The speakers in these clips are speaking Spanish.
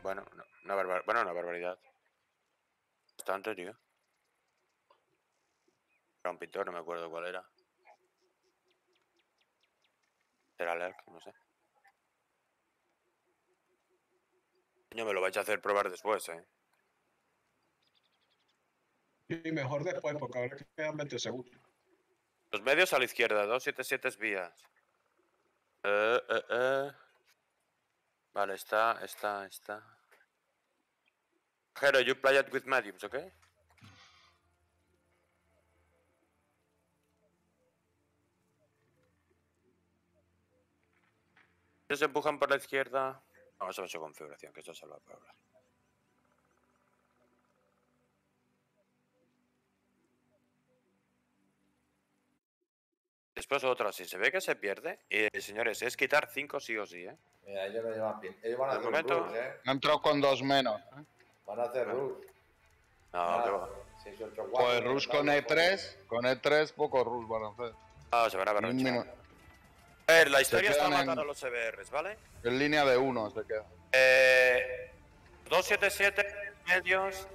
Bueno, una barbaridad. Bastante, tío. Era un pintor, no me acuerdo cuál era. Era Lerck, no sé. Coño, me lo vais a hacer probar después, Y mejor después, porque ahora quedan 20 segundos. Los medios a la izquierda, 277 es vías. Vale, está. Hero, you play it with mediums, ¿ok? Ellos se empujan por la izquierda. Vamos a ver su configuración, que esto se lo va a hablar. Después otro, si se ve que se pierde, señores, es quitar 5 sí o sí, Mira, ellos no llevan pin. Ellos van a De hacer momento- rush, Ha entrado con 2 menos. Van a hacer rush. No, que va. 6, 8, 4. Pues rush con E3. Con E3 poco rush van a hacer. Ah, se van a Ni un berronchar. minuto. A ver, la historia está quedan matar en- a los EBRs, ¿vale? En línea de 1 se queda. 277 medios.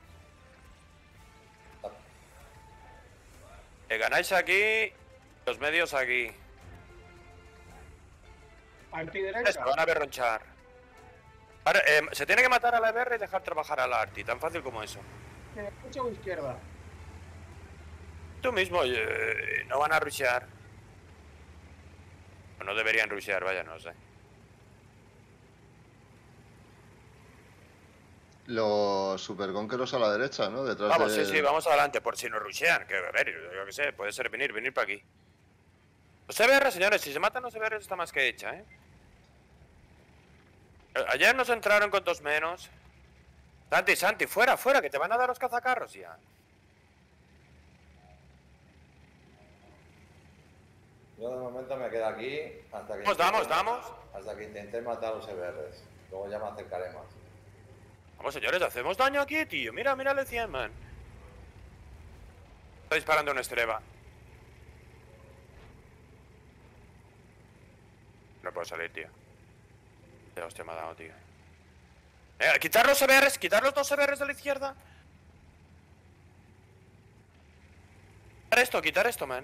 Ganáis aquí, los medios aquí. Antiderecha. Se van a berronchar. Ahora, se tiene que matar a la EBR y dejar trabajar a la ARTI, tan fácil como eso. ¿Derecha o izquierda? Tú mismo, no van a rushear. O no deberían rushear, vaya, no sé. Los superconqueros a la derecha, ¿no? Detrás Vamos, de... sí, vamos adelante, por si nos rushean. Que, a ver, yo qué sé, puede ser venir para aquí. Los EBR, señores, si se matan los EBR está más que hecha, Ayer nos entraron con 2 menos. Santi, fuera, que te van a dar los cazacarros ya. Yo de momento me quedo aquí hasta que... Damos. Hasta que intenten matar a los EBRs. Luego ya me acercaré más. Vamos, señores, hacemos daño aquí, tío. Mira el 100, man. Está disparando una estreba. No puedo salir, tío. Qué hostia me ha dado, tío. Quitar los EBRs, quitar los 2 EBRs de la izquierda. Quitar esto, man.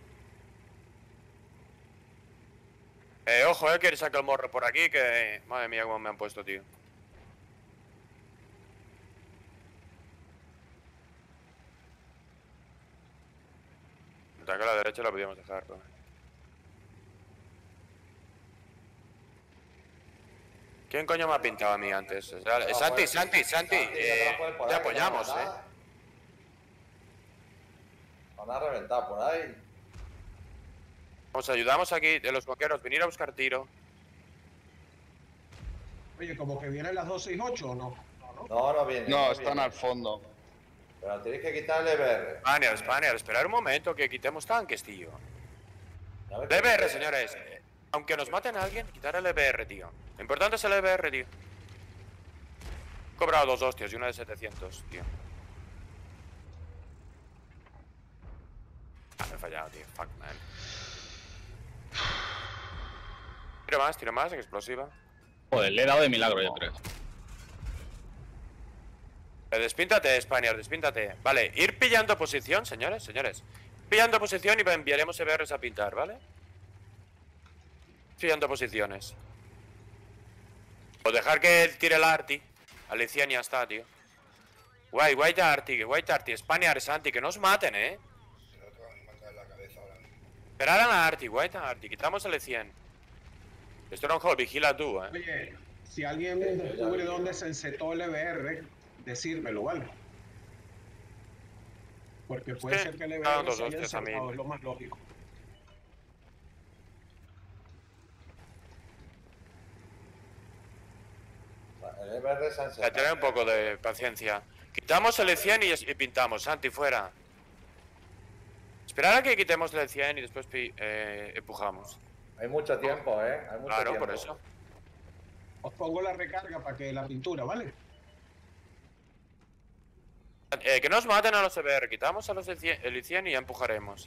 Ojo, que saca el morro por aquí, que... Madre mía, cómo me han puesto, tío. Ataque a la derecha la podíamos dejar, ¿no? ¿Quién coño me ha pintado a mí antes? Santi, te apoyamos, Van a reventar por ahí. Os ayudamos aquí de los boqueros, venir a buscar tiro. Oye, como que vienen las 268 o no. No vienen. No, están al fondo. Pero tenéis que quitar el EBR. Spaniard, esperar un momento que quitemos tanques, tío. A ver, EBR, señores. Aunque nos maten a alguien, quitar el EBR, tío. Lo importante es el EBR, tío. He cobrado 2 hostias y una de 700, tío. Me he fallado, tío. Fuck, man. Tiro más, explosiva. Joder, le he dado de milagro, yo creo. Despíntate, Spaniard, despíntate. Vale, ir pillando posición, señores. Pillando posición y enviaremos EBRs a pintar, ¿vale? Pillando posiciones. O dejar que tire la Arti. Alicia ya está, tío. White Arti, Spaniard, Santi, que no os maten, Esperar a la Arti, White Arti, quitamos el 100. Stronghold, vigila tú, Oye, si alguien descubre dónde se ensetó el EBR, decírmelo, ¿vale? Porque puede ser que el EBR se haya ensetado, es lo más lógico. El EBR se han ensetado. Tener un poco de paciencia. Quitamos el 100 y pintamos, Santi, fuera. Esperar a que quitemos el 100 y después empujamos. Hay mucho tiempo, Hay mucho Claro, tiempo. por eso. Os pongo la recarga para que la pintura, ¿vale? Que nos maten a los EBR, quitamos a los el 100 y ya empujaremos.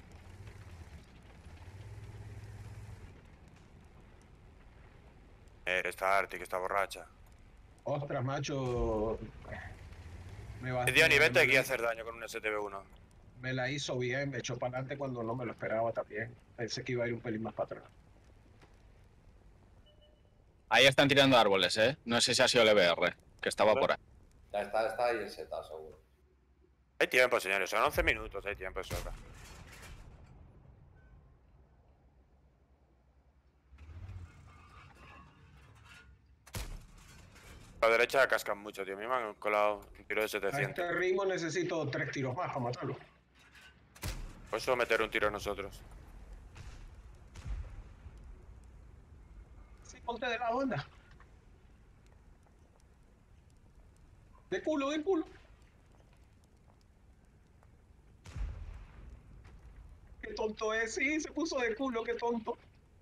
Esta Arti que está borracha. Ostras, macho. Me va, Tío, ni me- vete me aquí la- a hacer daño con un STB-1. me la hizo bien, me echó para adelante cuando no me lo esperaba también. Pensé que iba a ir un pelín más para atrás. Ahí están tirando árboles, ¿eh? No sé si ha sido el EBR, que estaba por ahí. Ya está ahí el seta, seguro. Hay tiempo, señores. Son 11 minutos. Hay tiempo, eso acá. A la derecha cascan mucho, tío. A mí me han colado un tiro de A 700. este ritmo necesito 3 tiros más para matarlo. Por eso meter un tiro nosotros. Sí, ponte de la onda. De culo, de culo. Qué tonto es, sí, se puso de culo, qué tonto.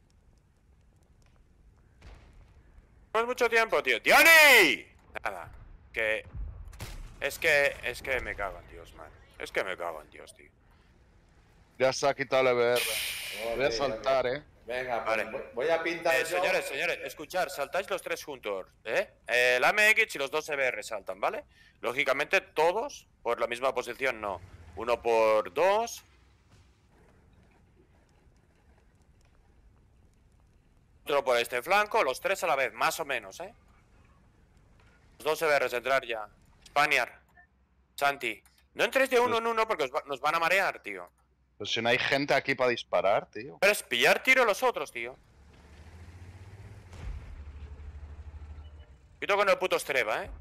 No es mucho tiempo, tío. ¡Diony! Nada. Que... Es que me cago en Dios, man. Es que me cago en Dios, tío. Ya se ha quitado el EBR. Voy a Ok, saltar, ok. Venga, pues Vale. voy a pintar yo. Señores, escuchar, saltáis los tres juntos, ¿eh? El AMX y los dos EBR saltan, ¿vale? Lógicamente todos por la misma posición, no. Uno por dos. Otro por este flanco, los tres a la vez, más o menos, ¿eh? Los dos EBRs, entrar ya. Spaniard, Santi. No entréis de uno en uno porque nos van a marear, tío. Pues si no hay gente aquí para disparar, tío. Pero es pillar tiro a los otros, tío. Quito con el puto Streba, ¿eh?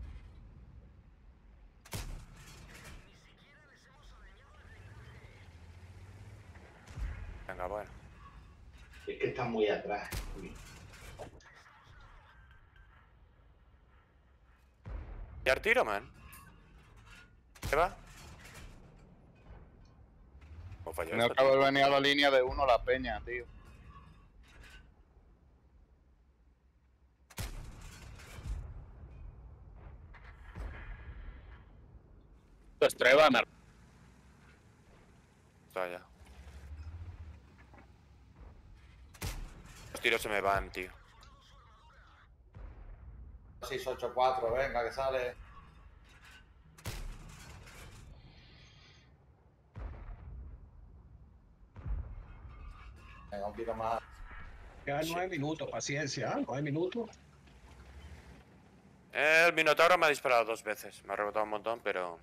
Venga, bueno. Es que está muy atrás. Uy. Pillar tiro, man. ¿Qué va? ¿Cómo falló No esto, acabo de tío? venir a la línea de uno la peña, tío. Estreba, me... Está ya. Los tiros se me van, tío. 684, venga, que sale. Venga, un tiro más. Quedan Sí. 9 minutos, paciencia, 9 minutos. El Minotauro me ha disparado 2 veces. Me ha rebotado un montón, pero...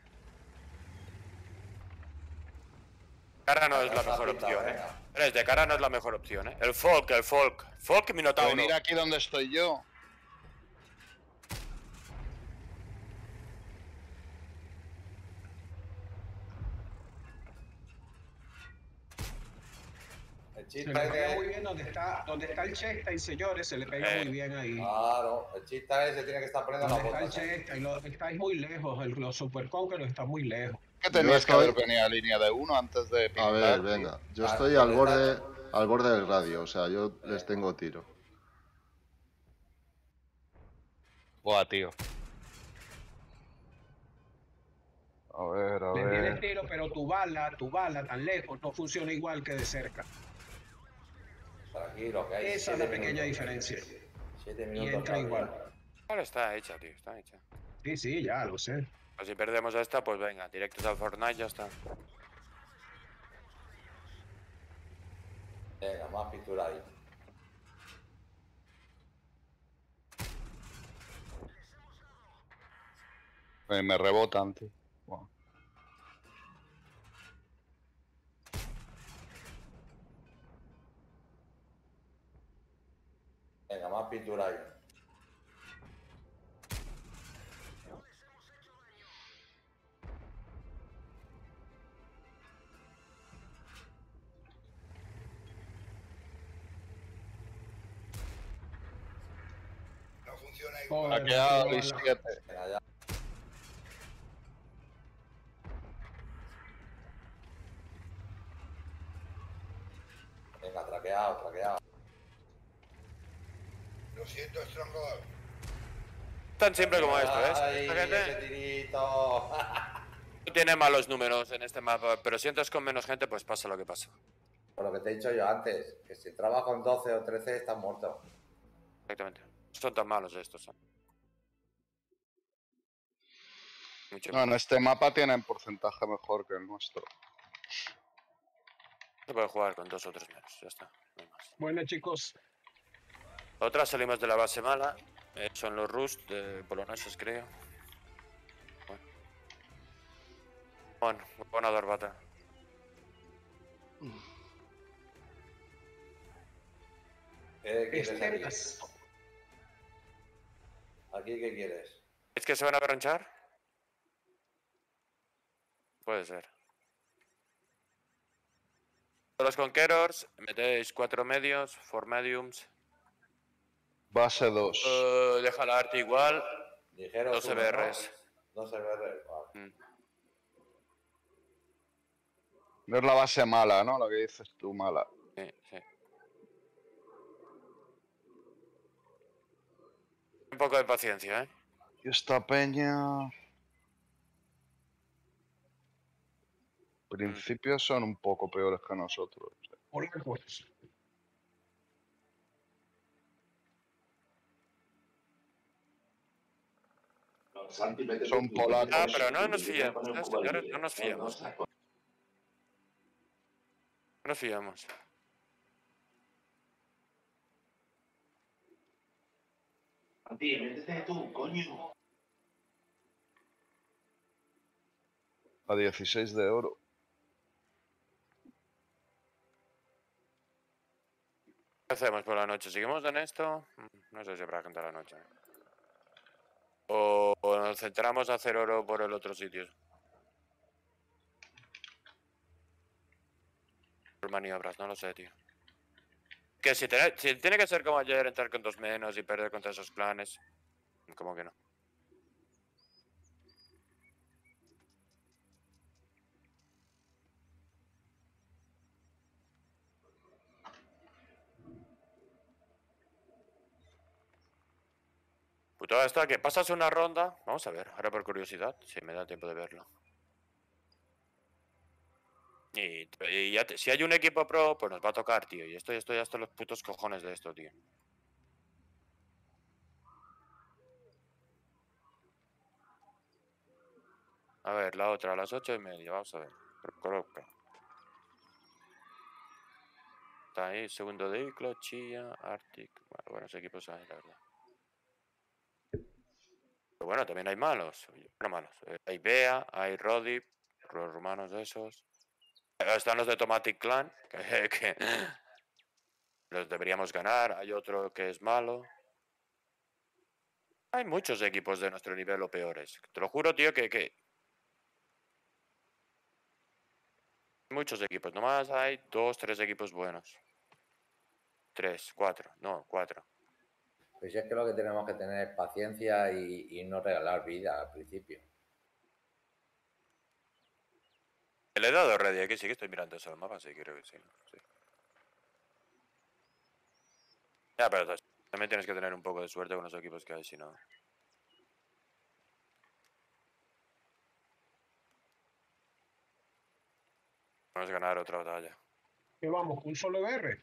Cara no es la mejor opción, ¿eh? Pero de cara no es la mejor opción, ¿eh? El Folk. Folk y Minotauro. Venir aquí donde estoy yo. El Se chiste le es pega muy que... bien donde está el Chesta, señores, se le pega muy bien ahí. Claro, el chiste ese tiene que estar poniendo la Donde está el bota. Chesta, estáis muy lejos, los Super Conquerors están muy lejos. Que tenías estoy- que haber venido a línea de uno antes de A pintar. ver, tío. venga. Yo Ah, estoy ¿dónde al borde del radio, o sea, yo les tengo tiro. Buah, tío. A ver, a Le tienes ver. tiro, pero tu bala tan lejos no funciona igual que de cerca. Tranquilo, que hay Esa es 7 la pequeña minutos. diferencia. 7 Y minutos. entra todavía. igual. Ahora está hecha, tío. Está hecha. Sí, sí, ya lo sé. Pues si perdemos esta, pues venga. Directos al Fortnite, ya está. Venga, más pintura ahí. Me rebotan, tío. Buah. Venga, más pintura ahí. Joder, Ha quedado qué el bala. 7. Venga, ya. Venga, traqueado. Lo siento, Stronghold. Tan simple como esto, ¿ves? Ay, Esta ese gente tirito. no tiene malos números en este mapa, pero si entras con menos gente, pues pasa lo que pasa. Por lo que te he dicho yo antes, que si trabajas con 12 o 13 estás muerto. Exactamente. No son tan malos estos, ¿eh? Mucho No, en este mapa tienen porcentaje mejor que el nuestro. Se puede jugar con 2 o 3 menos, ya está, no hay más. Bueno, chicos, Otra salimos de la base mala, son los Rust poloneses, creo. Bueno, buena Darbata. ¿Qué quieres Esteras. aquí? ¿Aquí qué quieres? ¿Es que se van a berronchar? Puede ser. Los Conquerors, metéis 4 medios, 4 mediums. Base 2. Deja la arte igual. Ligeros 2 uno, EBRs. ¿no? 2 EBRs, vale. No es la base mala, ¿no? Lo que dices tú, mala. Sí, sí. Un poco de paciencia, ¿eh? Y esta peña... Principios son un poco peores que nosotros. Polacos. Santi, métete Son tú, polacos. métete Ah, tú, pero no porque nos yo voy a fiamos, poner un ¿eh, Cuba señores? libre. No nos No, fiamos. saco. No nos fiamos. Santi, métete tú, coño. A 16 de oro. ¿Qué hacemos por la noche? ¿Seguimos en esto? No sé si habrá gente a la noche. O nos centramos a hacer oro por el otro sitio. Por maniobras, no lo sé, tío. Que si tiene que ser como ayer, entrar con 2 menos y perder contra esos clanes. ¿Cómo que no? Puto esto, que pasas una ronda. Vamos a ver, ahora por curiosidad, si me da tiempo de verlo. Y ya si hay un equipo pro, pues nos va a tocar, tío. Y estoy hasta los putos cojones de esto, tío. A ver, la otra, a las 8:30, vamos a ver. Coloca. Está ahí, segundo de Iclo, Chía, Arctic. Bueno, buenos equipos hay, la verdad. Pero bueno, también hay malos. No malos. Hay Bea, hay Rodip, los rumanos esos. Están los de Tomatic Clan, que los deberíamos ganar. Hay otro que es malo. Hay muchos equipos de nuestro nivel o peores. Te lo juro, tío, que muchos equipos. Nomás hay 2, 3 equipos buenos. 3, 4. No, 4. Pues si es que lo que tenemos que tener es paciencia y no regalar vida al principio. Le he dado ready aquí, sí que estoy mirando eso el mapa, sí, creo que sí. Sí. Ya, pero también tienes que tener un poco de suerte con los equipos que hay, si no. Vamos a ganar otra batalla. ¿Qué vamos? ¿Con un solo EBR?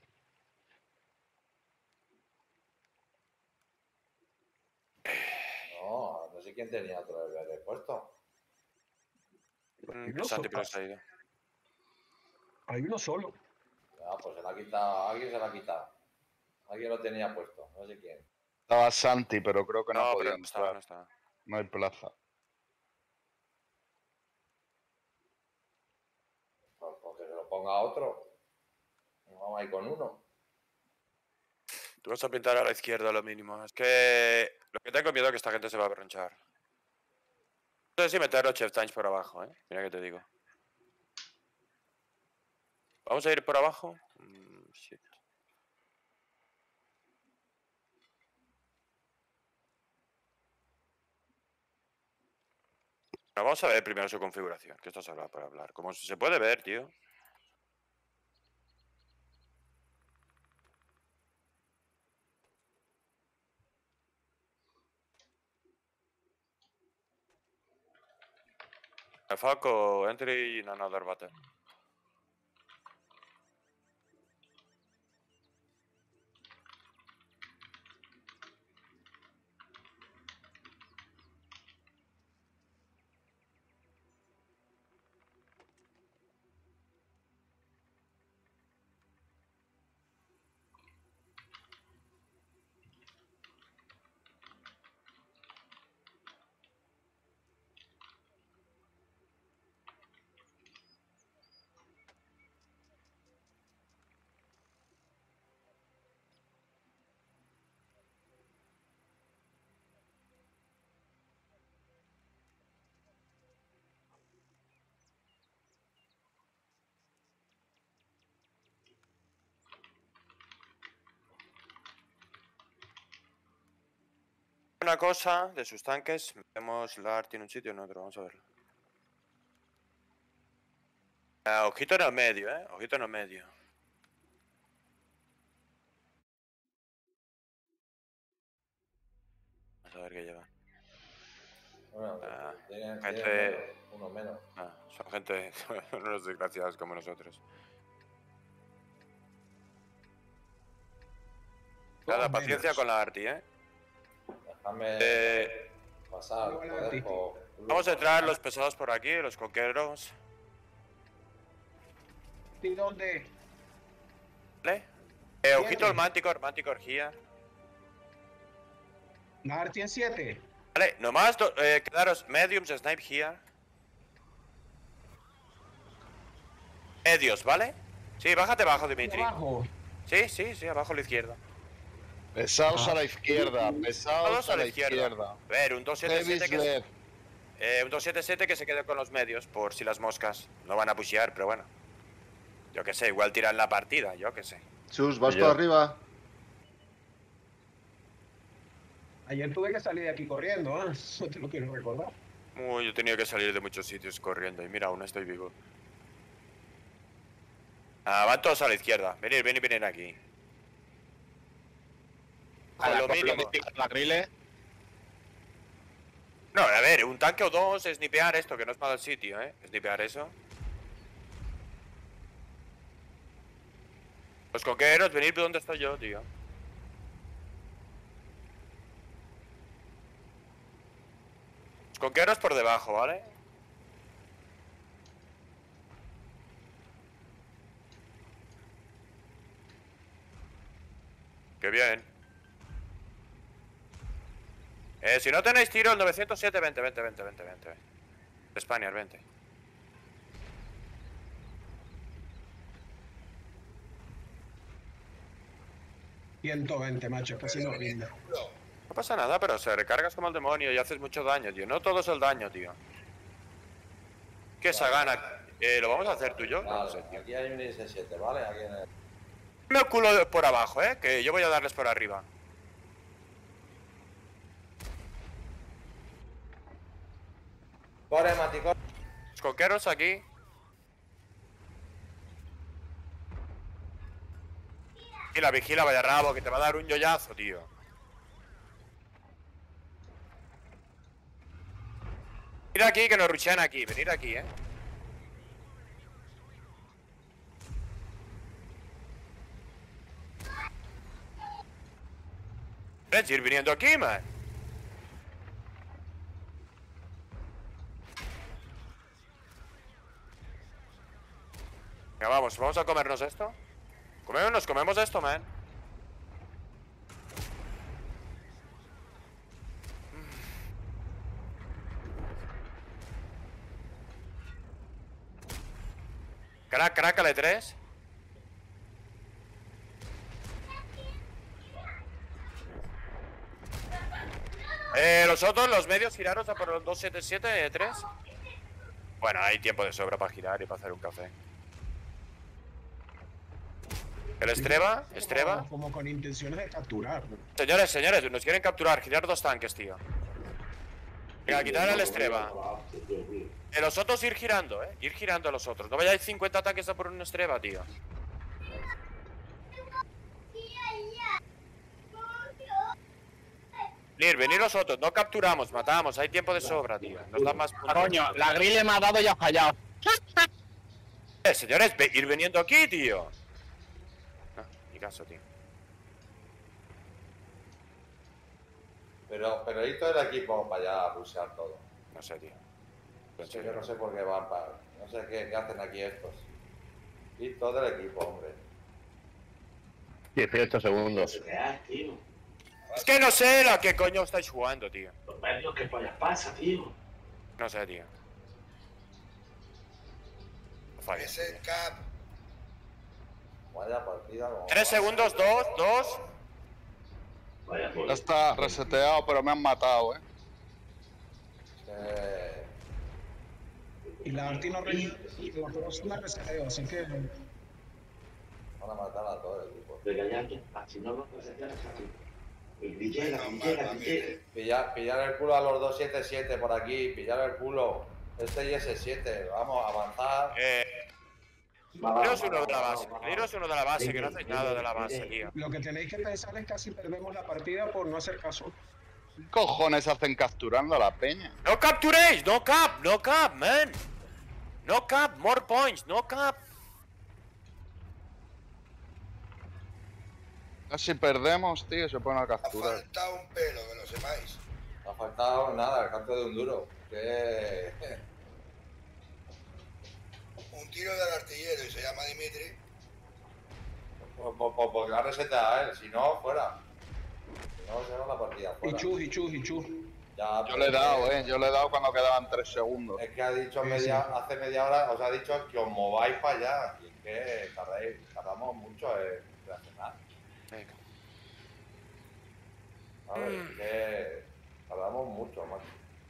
No sé quién tenía otro EBR puesto. No Santi, pero sopas. se ha ido. Hay uno solo. Ah, pues se la ha quitado, alguien se la ha quitado. Alguien lo tenía puesto, no sé quién. Estaba Santi, pero creo que no, No, podía pero no estaba, entrar. no estaba. No hay plaza. Pues que se lo ponga a otro. Vamos ahí con uno. Tú vas a pintar a la izquierda lo mínimo. Es que lo que tengo miedo es que esta gente se va a berronchar. No sé si meter los Chef Times por abajo, ¿eh? Mira que te digo. ¿Vamos a ir por abajo? Shit. Bueno, vamos a ver primero su configuración, que esto se habla para hablar. Como se puede ver, tío. Falco, entry in another battle. Una cosa de sus tanques. Vemos la Arti en un sitio o en otro. Vamos a verlo. Ojito en el medio, Ojito en el medio. Vamos a ver qué lleva. Bueno, tienen gente- uno menos. Son gente. Son unos desgraciados como nosotros. Nada, Dos paciencia menos. con la Arti, Déjame pasar. Igual a joder, ti. Vamos a entrar los pesados por aquí, los coqueros. ¿Y dónde? ¿Vale? Ojito el Manticore here. La Arti en 7. Vale, nomás quedaros mediums, snipe here. Medios, ¿vale? Sí, bájate abajo, Dimitri. Abajo. Sí, abajo a la izquierda. Pesados a la izquierda, Todos pesados a la izquierda. A ver, un Heavy's 277 que, left. un 277 que se quede con los medios, por si las moscas no van a pushear, pero bueno. Yo qué sé, igual tiran la partida, yo qué sé. Chus, ¿vas Yo. para arriba? Ayer tuve que salir de aquí corriendo, ¿eh? Eso te lo quiero recordar. Uy, yo he tenido que salir de muchos sitios corriendo y mira, aún estoy vivo. Van todos a la izquierda. Venid aquí. A Con la lo mínimo. la Grile. No, a ver, un tanque o dos, snipear esto, que no es mal el sitio, Snipear eso. Los coqueros, venid por donde estoy yo, tío. Los coqueros por debajo, ¿vale? Qué bien. Si no tenéis tiro, el 907, vente. Spaniard, vente. $120, macho, casi no rinde. No pasa nada, pero se recargas como el demonio y haces mucho daño, tío. No todo es el daño, tío. ¿Qué se gana? ¿Lo vamos a hacer tú y yo? No lo sé, Vale, tío. aquí hay un IS-7, ¿vale? Aquí en el... Me el culo por abajo, que yo voy a darles por arriba. Corre, Matico. Los coqueros aquí. Y la vigila, vaya rabo, que te va a dar un yoyazo, tío. Venid aquí, que nos rushean aquí. Venid aquí, ¿Ves? Ir viniendo aquí, man. Venga, vamos a comernos esto. Nos comemos esto, man. Crack, al E3. Los otros, los medios, giraros a por los 277, E3. Bueno, hay tiempo de sobra para girar y para hacer un café. El Estreba. Como con intenciones de capturar. Señores, nos quieren capturar. Girar dos tanques, tío. Venga, quitar el Estreba. Los otros ir girando, Ir girando a los otros. No vayáis 50 tanques a por un Estreba, tío. Venid los otros. No capturamos, matamos. Hay tiempo de sobra, tío. Nos dan más puntos. Coño, la Grile me ha dado y ha fallado. Señores, ir viniendo aquí, tío. No, ni caso, tío. Pero ¿y todo el equipo para allá a rushear todo? No sé, tío. Sí, yo no sé por qué van para... No sé qué hacen aquí estos. Y todo el equipo, hombre. 18 segundos. ¿Qué hay, tío? Es que no sé a qué coño estáis jugando, tío. Los medios, ¿qué pollas pasa, tío? No sé, tío. No falles, tío. Vaya partida como... 3 segundos, 2. Vaya Ya pollo. está reseteado, pero me han matado, Y la Arti no rinde. La próxima reseteo, así que. Van a matar a todo el equipo. Venga, ya, que así no lo puedes hacer aquí. Llega, llega, llega. Pillar el culo a los 277 por aquí, pillar el culo. Este y ese 7, vamos a avanzar. Tiraos uno de la base, tiraos uno de la base, que no hacéis nada de la base, tío. Lo que tenéis que pensar es que casi perdemos la partida por no hacer caso. ¿Qué cojones hacen capturando a la peña? ¡No capturéis! ¡No cap! ¡No cap, man! ¡No cap! ¡More points! ¡No cap! Casi perdemos, tío, se ponen a Ha capturar. faltado un pelo, que lo sepáis. No ha faltado nada, el canto de un duro. Que... Un tiro del artillero y se llama Dimitri. Porque la receta a él, si no, fuera. Si no, se va la partida fuera. Y chus. Ya, Yo le he dado, yo le he dado cuando quedaban 3 segundos. Es que ha dicho Sí, hace media hora, os ha dicho que os mováis para allá. Y es que tardamos mucho en reaccionar. Venga. ¿Sabes? Es que tardamos mucho, macho.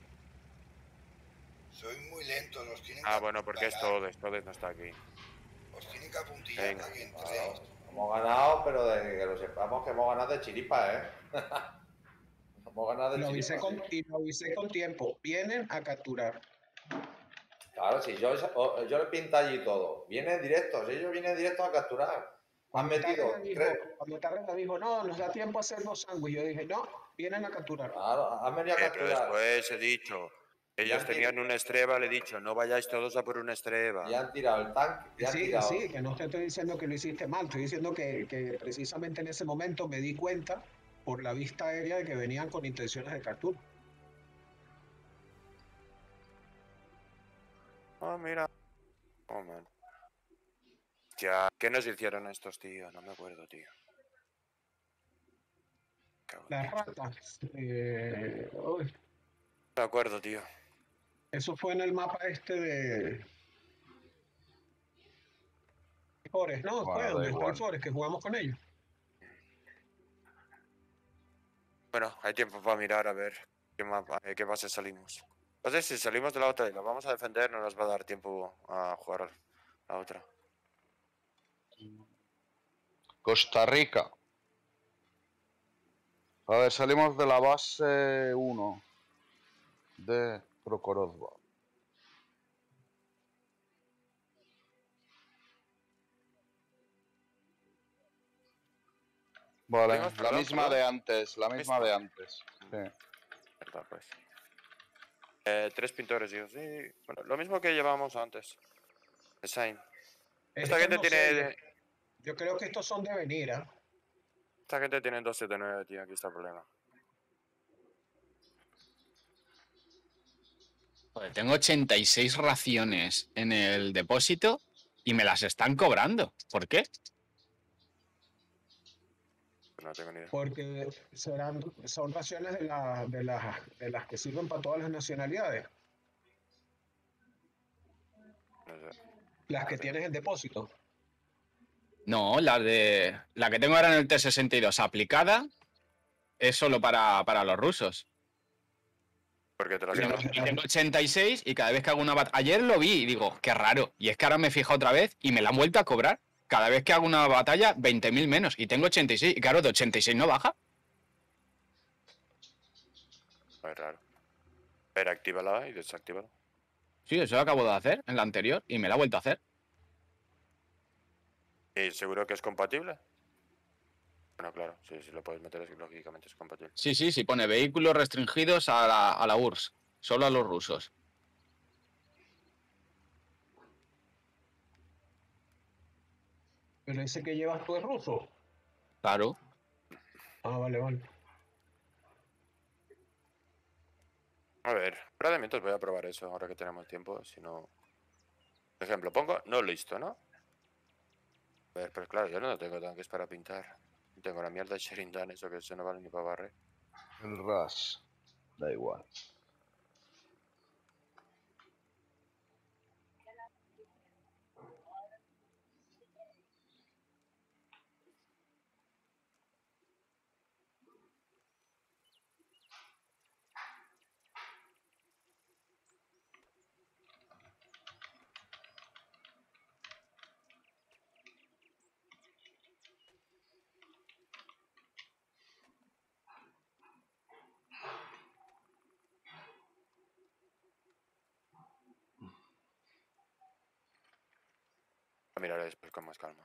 Sois muy lentos, los tienen Ah, que bueno, porque es apuntillar. Todes no está aquí. Os tienen que apuntillar Venga. para que Claro, entréis. hemos ganado, pero de que lo sepamos que hemos ganado de chiripa, ¿eh? Hemos ganado de Lo chiripa. avisé sí. y lo avisé con tiempo. Vienen a capturar. Claro, si yo le pinto allí todo. Vienen directos, ellos vienen directos a capturar. Han metido Cuando Tarrega dijo, no, nos da tiempo a hacer los sándwiches, yo dije, no, vienen a capturar. Claro, han venido a Pero capturar. después he dicho, ellos tenían una estreba, le he dicho, no vayáis todos a por una estreba. Y han tirado el tanque. Y han Sí, tirado. sí, que no te estoy diciendo que lo hiciste mal, estoy diciendo que precisamente en ese momento me di cuenta por la vista aérea de que venían con intenciones de captura. Ah, mira. Oh, man. Ya, ¿qué nos hicieron estos tíos? No me acuerdo, tío. Cago en Las Dios. ratas, uy, No me acuerdo, tío. eso fue en el mapa este de Forest, ¿no? Bueno, Fue da donde está igual. el Forest, que jugamos con ellos. Bueno, hay tiempo para mirar a ver qué base salimos. Entonces, si salimos de la otra y la vamos a defender, no nos va a dar tiempo a jugar la otra. Costa Rica. A ver, salimos de la base 1 de Prokhorovka. Vale, Salimos, la perdón, misma perdón. de antes, la misma Misma. de antes. Sí. Verdad, pues. 3 pintores, digo, sí. Bueno, lo mismo que llevábamos antes. Design. Esta Estos gente no sé, tiene. yo creo que estos son de venir, ¿ah? Esta gente tiene 279, tío. Aquí está el problema. Joder, tengo 86 raciones en el depósito y me las están cobrando. ¿Por qué? No tengo ni idea. Porque son raciones de las que sirven para todas las nacionalidades, No sé. las que tienes en depósito. No, la que tengo ahora en el T-62 aplicada es solo para los rusos. Porque te las Pero- llamas. Y tengo 86 y cada vez que hago una batalla... Ayer lo vi y digo, qué raro. Y es que ahora me fijo otra vez y me la han vuelto a cobrar. Cada vez que hago una batalla, 20.000 menos. Y tengo 86. Y claro, de 86 no baja. Es raro. Pero actívala y desactívala. Sí, eso lo acabo de hacer en la anterior y me la ha vuelto a hacer. ¿Y seguro que es compatible? Bueno, claro, sí, si lo puedes meter, es que lógicamente es compatible. Sí, sí, sí, pone vehículos restringidos a la URSS. Solo a los rusos. Pero ese que llevas tú es ruso. Claro. Ah, vale, vale. A ver, ahora de mientras voy a probar eso, ahora que tenemos tiempo. Si no... Por ejemplo, pongo no listo, ¿no? A ver, pero claro, yo no tengo tanques para pintar. Tengo la mierda de Sherindan, eso que se no vale ni para barrer. El RAS. Da igual. Miraré después con más calma.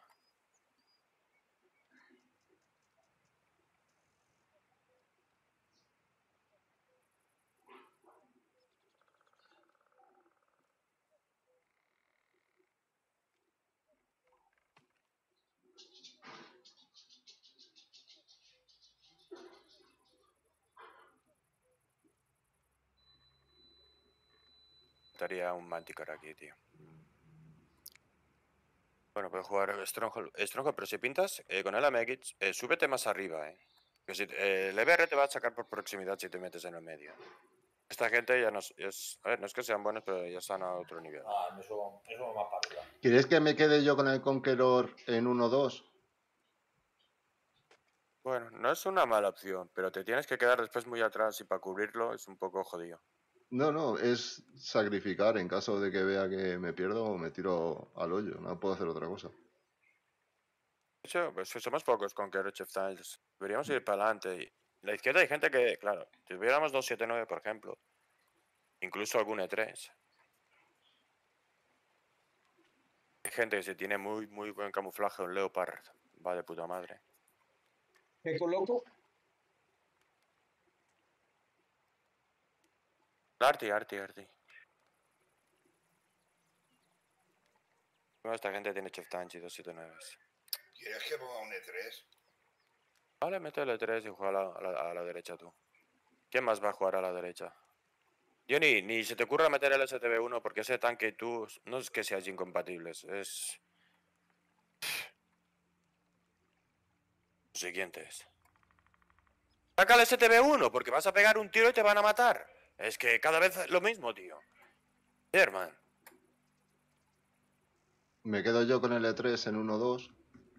Estaría un Manticore aquí, tío. Bueno, puedo jugar Stronghold, pero si pintas con el AMX, súbete más arriba, Que si, el EBR te va a sacar por proximidad si te metes en el medio. Esta gente ya no es... A ver, no es que sean buenos, pero ya están a otro nivel. Ah, me subo más para arriba. ¿Quieres que me quede yo con el Conqueror en 1-2? Bueno, no es una mala opción, pero te tienes que quedar después muy atrás y para cubrirlo es un poco jodido. No, es sacrificar en caso de que vea que me pierdo o me tiro al hoyo. No puedo hacer otra cosa. De hecho, pues somos pocos con Carrot Chef Tiles. Deberíamos ir para adelante. Y en la izquierda hay gente que, claro, si tuviéramos 279, por ejemplo, incluso algún E3. Hay gente que se tiene muy buen camuflaje, un Leopard, va de puta madre. ¿Qué coloco? Arti. Bueno, esta gente tiene Chef Tiles y 279. ¿Quieres que ponga un E3? Vale, mete el E3 y juega a la derecha tú. ¿Quién más va a jugar a la derecha? Yo ni se te ocurra meter el STB1 porque ese tanque y tú no es que seáis incompatibles, es... Lo siguiente es... Saca el STB1 porque vas a pegar un tiro y te van a matar. Es que cada vez lo mismo, tío. Herman. Me quedo yo con el E3 en 1-2.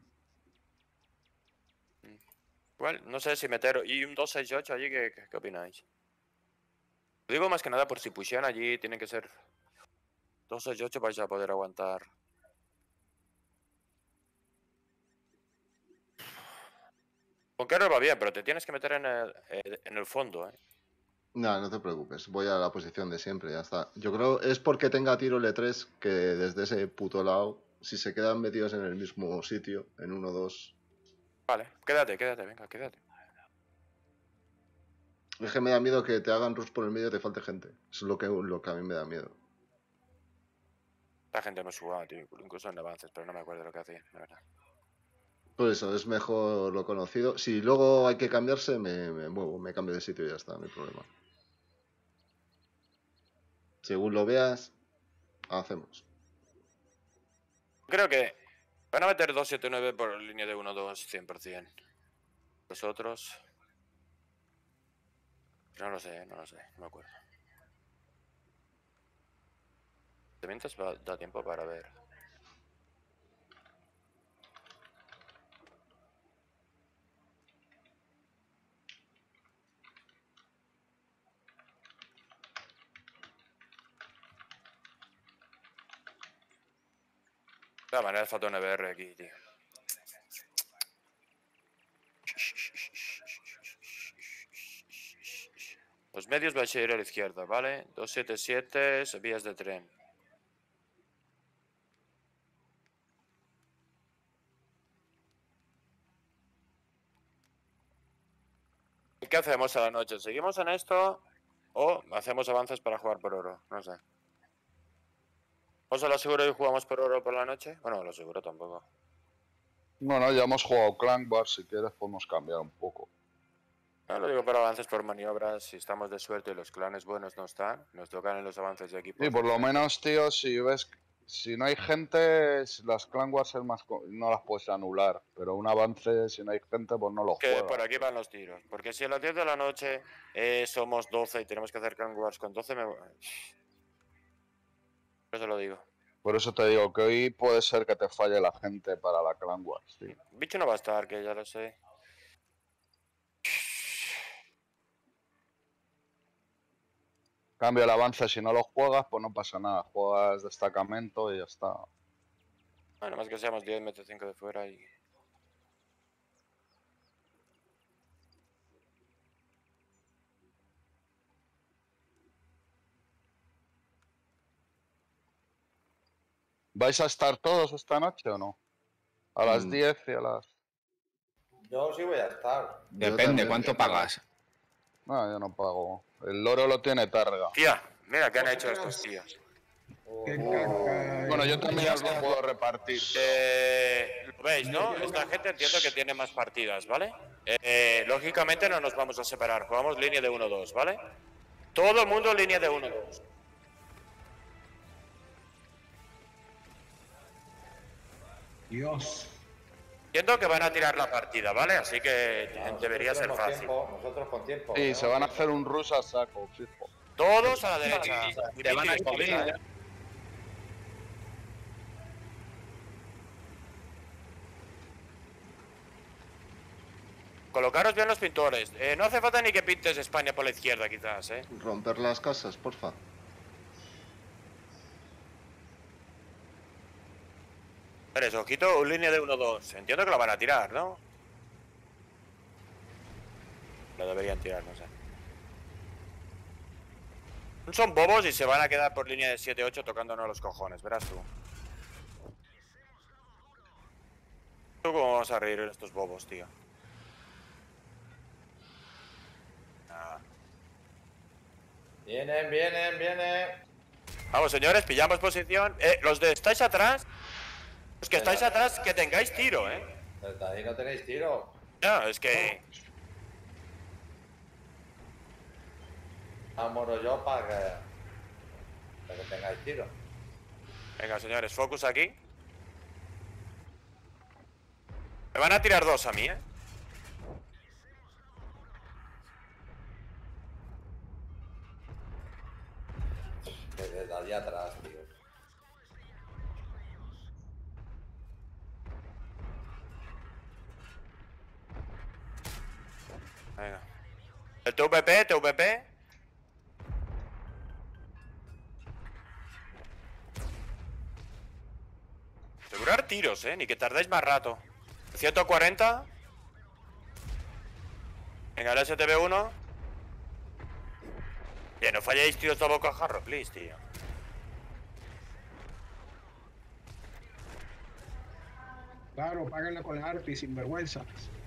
Igual, no sé si meter... Y un 268 allí, ¿qué opináis? Lo digo más que nada por si pusieran allí, tiene que ser... 268 vais a poder aguantar. Con Carrot va bien, pero te tienes que meter en el fondo, No te preocupes. Voy a la posición de siempre, ya está. Yo creo es porque tenga tiro el E3 que desde ese puto lado, si se quedan metidos en el mismo sitio, en 1-2... Vale, quédate, venga, quédate. Es que me da miedo que te hagan rush por el medio y te falte gente. Eso es lo que a mí me da miedo. La gente me suba, tío, incluso en avances, pero no me acuerdo lo que hacía, la verdad. Por eso, es mejor lo conocido. Si luego hay que cambiarse, me muevo, me cambio de sitio y ya está, no hay problema. Según lo veas, hacemos. Creo que van a meter 279 por línea de 1-2, 100%. Los otros... No lo sé, no me acuerdo. De mientras da tiempo para ver. La manera falta un EBR aquí, tío. Los medios vais a ir a la izquierda, ¿vale? 277, vías de tren. ¿Qué hacemos a la noche? ¿Seguimos en esto o hacemos avances para jugar por oro? No sé. ¿Vamos a lo seguro y jugamos por oro por la noche? Bueno, lo seguro tampoco. Bueno, ya hemos jugado Clank Bar, si quieres podemos cambiar un poco. No, lo digo para avances por maniobras. Si estamos de suerte y los clanes buenos no están, nos tocan en los avances de equipo. Y por lo menos, tío, si ves, si no hay gente, las Clan Wars no las puedes anular. Pero un avance, si no hay gente, pues no lo Que juegas. por aquí van los tiros. Porque si a las 10 de la noche somos 12 y tenemos que hacer Clan Wars con 12, por eso lo digo. Por eso te digo que hoy puede ser que te falle la gente para la Clan Wars, tío. Bicho no va a estar, que ya lo sé. Cambio el avance, si no lo juegas, pues no pasa nada. Juegas destacamento y ya está. Bueno, más que seamos 10, mete 5 de fuera y... ¿Vais a estar todos esta noche o no? A las 10 y a las... Yo sí voy a estar. Yo Depende, también. ¿cuánto pagas? No, yo no pago. El loro lo tiene targa. Tía, mira qué han hecho estos tíos. Qué caca. Bueno, yo también os lo puedo repartir. Lo veis, ¿no? Esta gente entiendo que tiene más partidas, ¿vale? Lógicamente no nos vamos a separar. Jugamos línea de 1-2, ¿vale? Todo el mundo línea de 1-2. Dios. Entiendo que van a tirar la partida, ¿vale? Así que debería ser fácil. Nosotros con tiempo. Sí, ¿no? se van a hacer un rush a saco, fijo. Todos a la derecha. Te van a cubrir. Colocaros bien los pintores. No hace falta ni que pintes España por la izquierda, quizás, ¿eh? Romper las casas, porfa. Pero eso, quito línea de 1-2. Entiendo que lo van a tirar, ¿no? Lo deberían tirar, no sé. Son bobos y se van a quedar por línea de 7-8 tocándonos los cojones, verás tú. ¿Tú cómo vamos a reír estos bobos, tío? Nada. Vienen. Vamos, señores, pillamos posición. Los de estáis atrás, los que estáis atrás, que tengáis tiro, ¿eh? Desde ahí no tenéis tiro. No, es que... Vámonos yo para que tengáis tiro. Venga, señores, focus aquí. Me van a tirar dos a mí, ¿eh? Desde allí atrás, tío. Venga. El TVP. Asegurar tiros, ni que tardéis más rato. 140. Venga, el STB1. Bien, no falléis tiros de bocajarro, please, tío. Claro, páganla con la ARPI, sin vergüenza.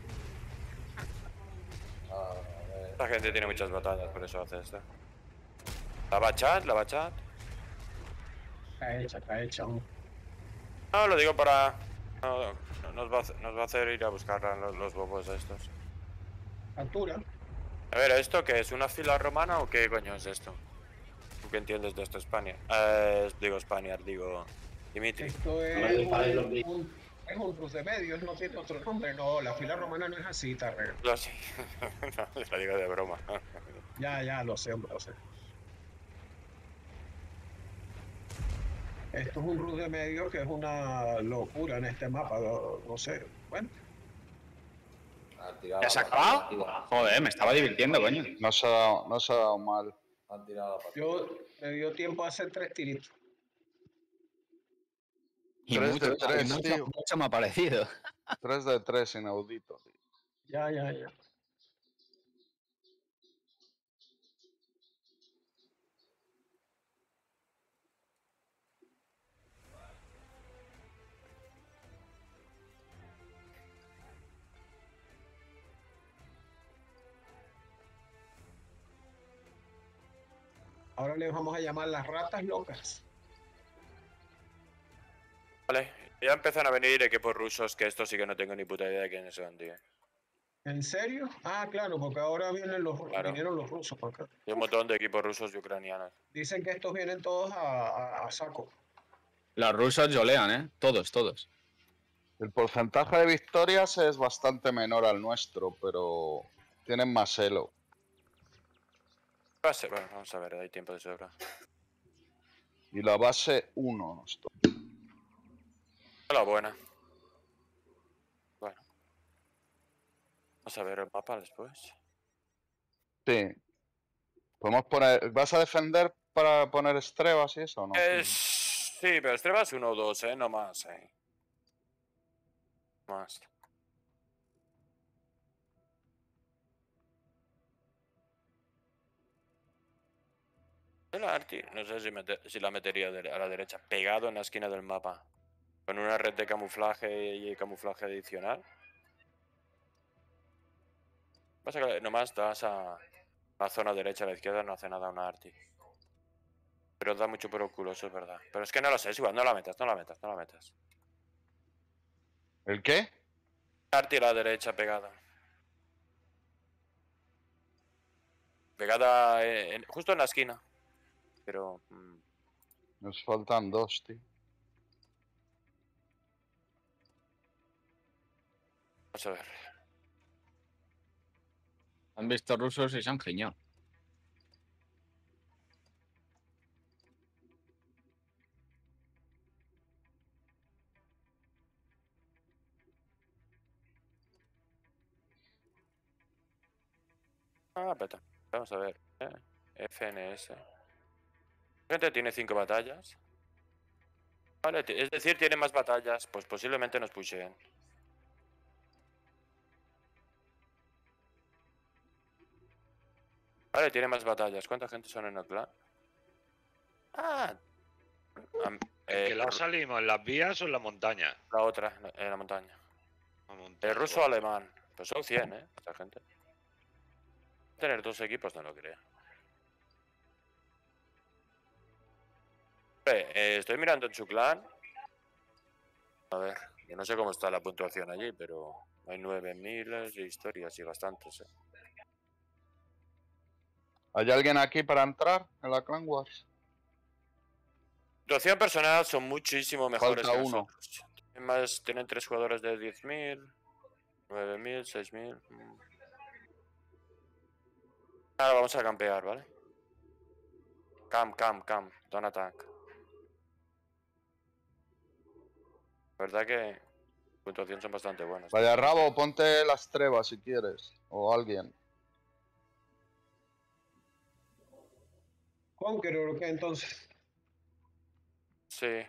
Esta gente tiene muchas batallas, por eso hace esto. La bachat. Está hecha. No, lo digo para... No, nos va a hacer ir a buscar los bobos estos. Captura. A ver, ¿esto qué es? ¿Una fila romana o qué coño es esto? ¿Tú qué entiendes de esto, Spaniard? Digo Dimitri. Esto es un cruz de medios, no tiene otro nombre. No, la fila romana no es así, Tarrega. Lo sé. No, lo digo de broma. Ya, lo sé, hombre, lo sé. Esto es un cruz de medios que es una locura en este mapa, no sé. Bueno, ¿Ya se ha acabado? Joder, me estaba divirtiendo, coño. No se ha dado mal. Han tirado la partida. me dio tiempo a hacer 3 tiritos. Y 3 mucho, de 3, mucho, tío. mucho me ha parecido. 3 de 3, inaudito, tío. Ya. Ahora les vamos a llamar las ratas locas. Vale, ya empiezan a venir equipos rusos, que estos sí que no tengo ni puta idea de quiénes son, tío. ¿En serio? Ah, claro, porque ahora vinieron Claro. los rusos para acá. Hay un montón de equipos rusos y ucranianos. Dicen que estos vienen todos a saco. Los rusos yolean, ¿eh? Todos. El porcentaje de victorias es bastante menor al nuestro, pero tienen más elo. Bueno, vamos a ver, hay tiempo de sobra. Y la base 1. La buena. Bueno. Vamos a ver el mapa después. Sí. Podemos poner... ¿Vas a defender para poner estrevas y eso o no? Sí, pero Estreba es 1 o 2, no más, Más. La Arti, no sé si la metería a la derecha, pegado en la esquina del mapa. Con una red de camuflaje y camuflaje adicional. Pasa que nomás das a la zona derecha, a la izquierda no hace nada una Arti. Pero da mucho por el culo, eso es verdad. Pero es que no lo sé, es igual, no la metas, no la metas, no la metas. ¿El qué? Arti a la derecha pegada. Pegada justo en la esquina. Pero... Nos faltan 2, tío. vamos a ver. Han visto rusos y se han giñado. Ah, espera. Vamos a ver. FNS. Gente tiene 5 batallas. Vale, es decir, tiene más batallas. Pues posiblemente nos pusheen. Vale, tiene más batallas. ¿Cuánta gente son en el clan? Ah. ¿En qué lado salimos? ¿En las vías o en la montaña? La otra, en la montaña. La montaña, El ruso-alemán. Pues son 100, esta gente. Tener 2 equipos no lo creo. Estoy mirando en su clan. A ver, yo no sé cómo está la puntuación allí, pero hay 9000 de historias y bastantes, ¿Hay alguien aquí para entrar en la Clan Wars? Puntuación personal son muchísimo mejores Falta que uno. nosotros. Tienen 3 jugadores de 10.000, 9000, 6000. Ahora vamos a campear, ¿vale? Camp. Don't attack. La verdad que puntuación son bastante buenas. Vaya Rabo, ponte las trebas si quieres. O alguien. Conqueror, ¿qué entonces? Sí.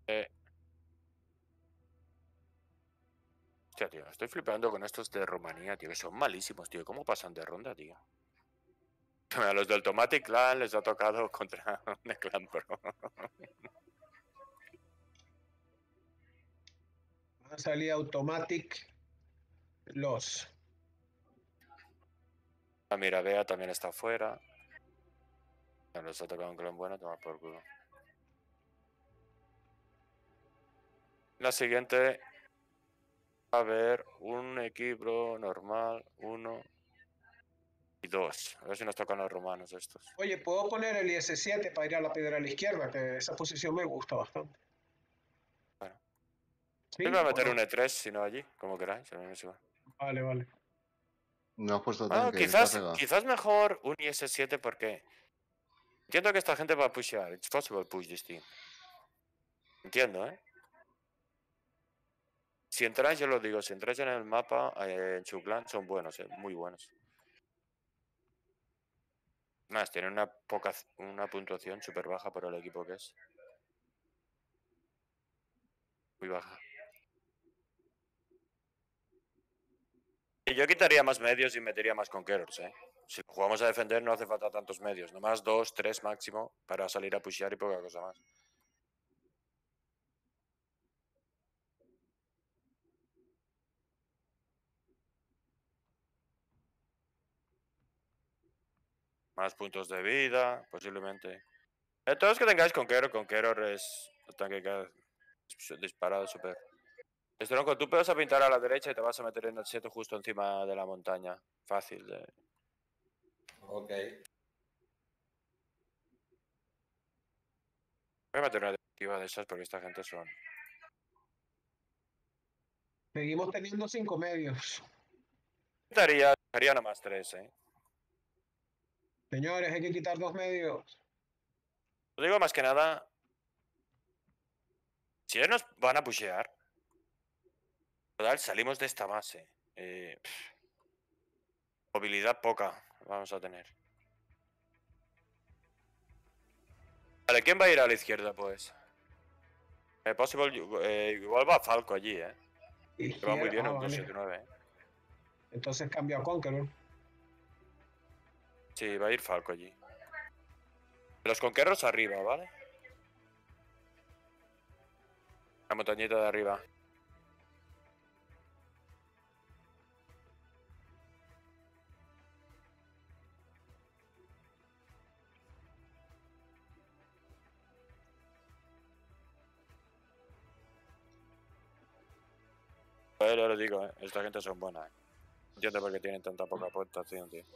Hostia, tío, estoy flipando con estos de Rumanía, tío, que son malísimos, tío. ¿Cómo pasan de ronda, tío? A los del Automatic Clan les ha tocado contra un Clan Pro. Va a salir Automatic los. La Mirabea también está afuera. Les ha tocado un clan bueno, toma por culo. La siguiente va a haber un equipo normal, 1 y 2. A ver si nos tocan los romanos estos. Oye, puedo poner el IS-7 para ir a la piedra a la izquierda, que esa posición me gusta bastante. Bueno. ¿Sí? Yo voy a meter ¿O un no? E3, si no allí, como queráis. A mí me es igual. Vale. No has puesto Ah, tanque, está quizás, pegado. quizás mejor un IS-7 porque entiendo que esta gente va a pushear. It's possible push this team. Entiendo, ¿eh? Si entráis, yo lo digo, si entráis en el mapa, en su clan, son buenos, muy buenos. Más, tienen una puntuación súper baja por el equipo que es. Muy baja. Y yo quitaría más medios y metería más conquerors, ¿eh? Si jugamos a defender no hace falta tantos medios. Nomás 2, 3 máximo para salir a pushear y poca cosa más. Más puntos de vida, posiblemente. Todos que tengáis Conqueror es el tanque que ha disparado súper. Tronco, tú puedes pintar a la derecha y te vas a meter en el seto justo encima de la montaña. Fácil. Ok. Voy a meter una directiva de esas porque esta gente son... Seguimos teniendo 5 medios. Haría nomás 3, ¿eh? Señores, hay que quitar 2 medios. Lo digo más que nada... Si ellos nos van a pushear... Total, salimos de esta base. Movilidad poca vamos a tener. Vale, ¿quién va a ir a la izquierda, pues? Igual va Falco allí, ¿eh? Que va muy bien un vale. 279, ¿eh? Entonces cambio a Conqueror. Sí, va a ir Falco allí. Los conquerros arriba, ¿vale? La montañita de arriba. Pero lo digo, esta gente son buenas. No entiendo por qué tienen tanta poca puntuación, tío.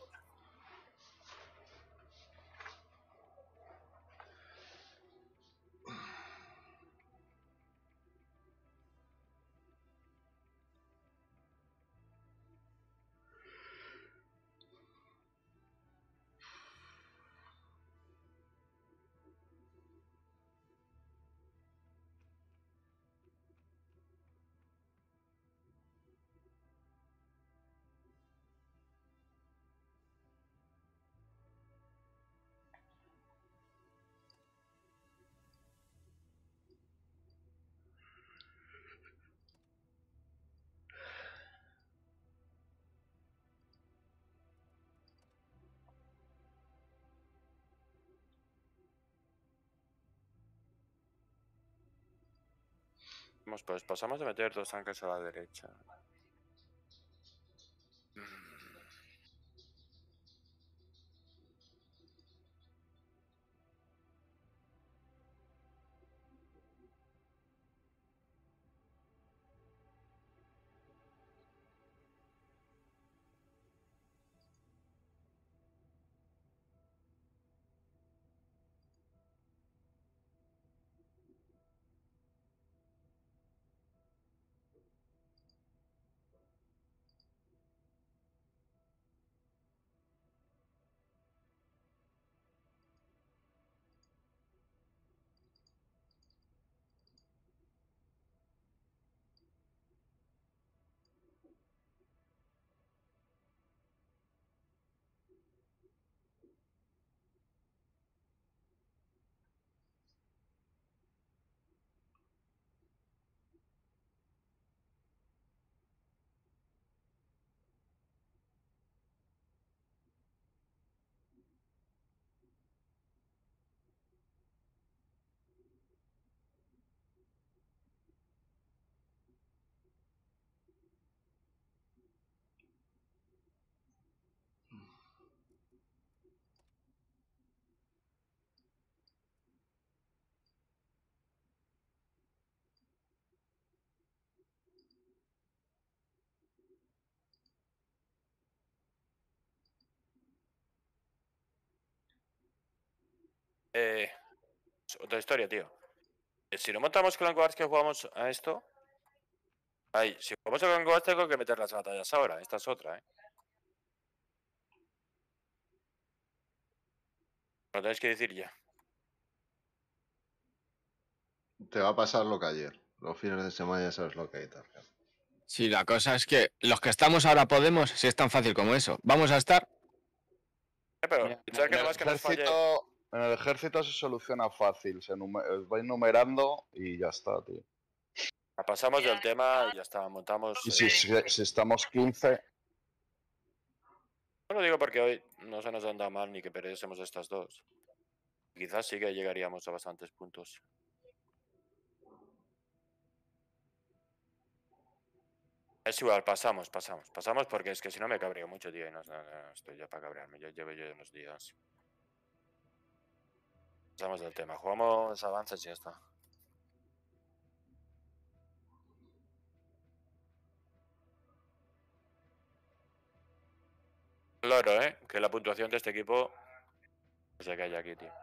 Pues pasamos de meter 2 tanques a la derecha. Otra historia, tío. Si no montamos Clan Wars que jugamos a esto... Ay, si jugamos a Clan Wars tengo que meter las batallas ahora. Esta es otra, Lo tenéis que decir ya. Te va a pasar lo que ayer. Los fines de semana ya sabes lo que hay, Tarkan. Sí, la cosa es que los que estamos ahora podemos, si es tan fácil como eso. Vamos a estar. Pero, ¿sabes qué es lo más que nos falle? En el ejército se soluciona fácil. Vais numerando y ya está, tío. Pasamos del tema y ya está. Montamos... Y si estamos 15... No lo digo porque hoy no se nos han dado mal ni que perdiésemos estas dos. Quizás sí que llegaríamos a bastantes puntos. Es igual, pasamos porque es que si no me cabreo mucho, tío, y no estoy ya para cabrearme, yo llevo unos días. Pasamos del tema, jugamos avances y ya está. Claro, que la puntuación de este equipo no sé qué hay aquí, tío.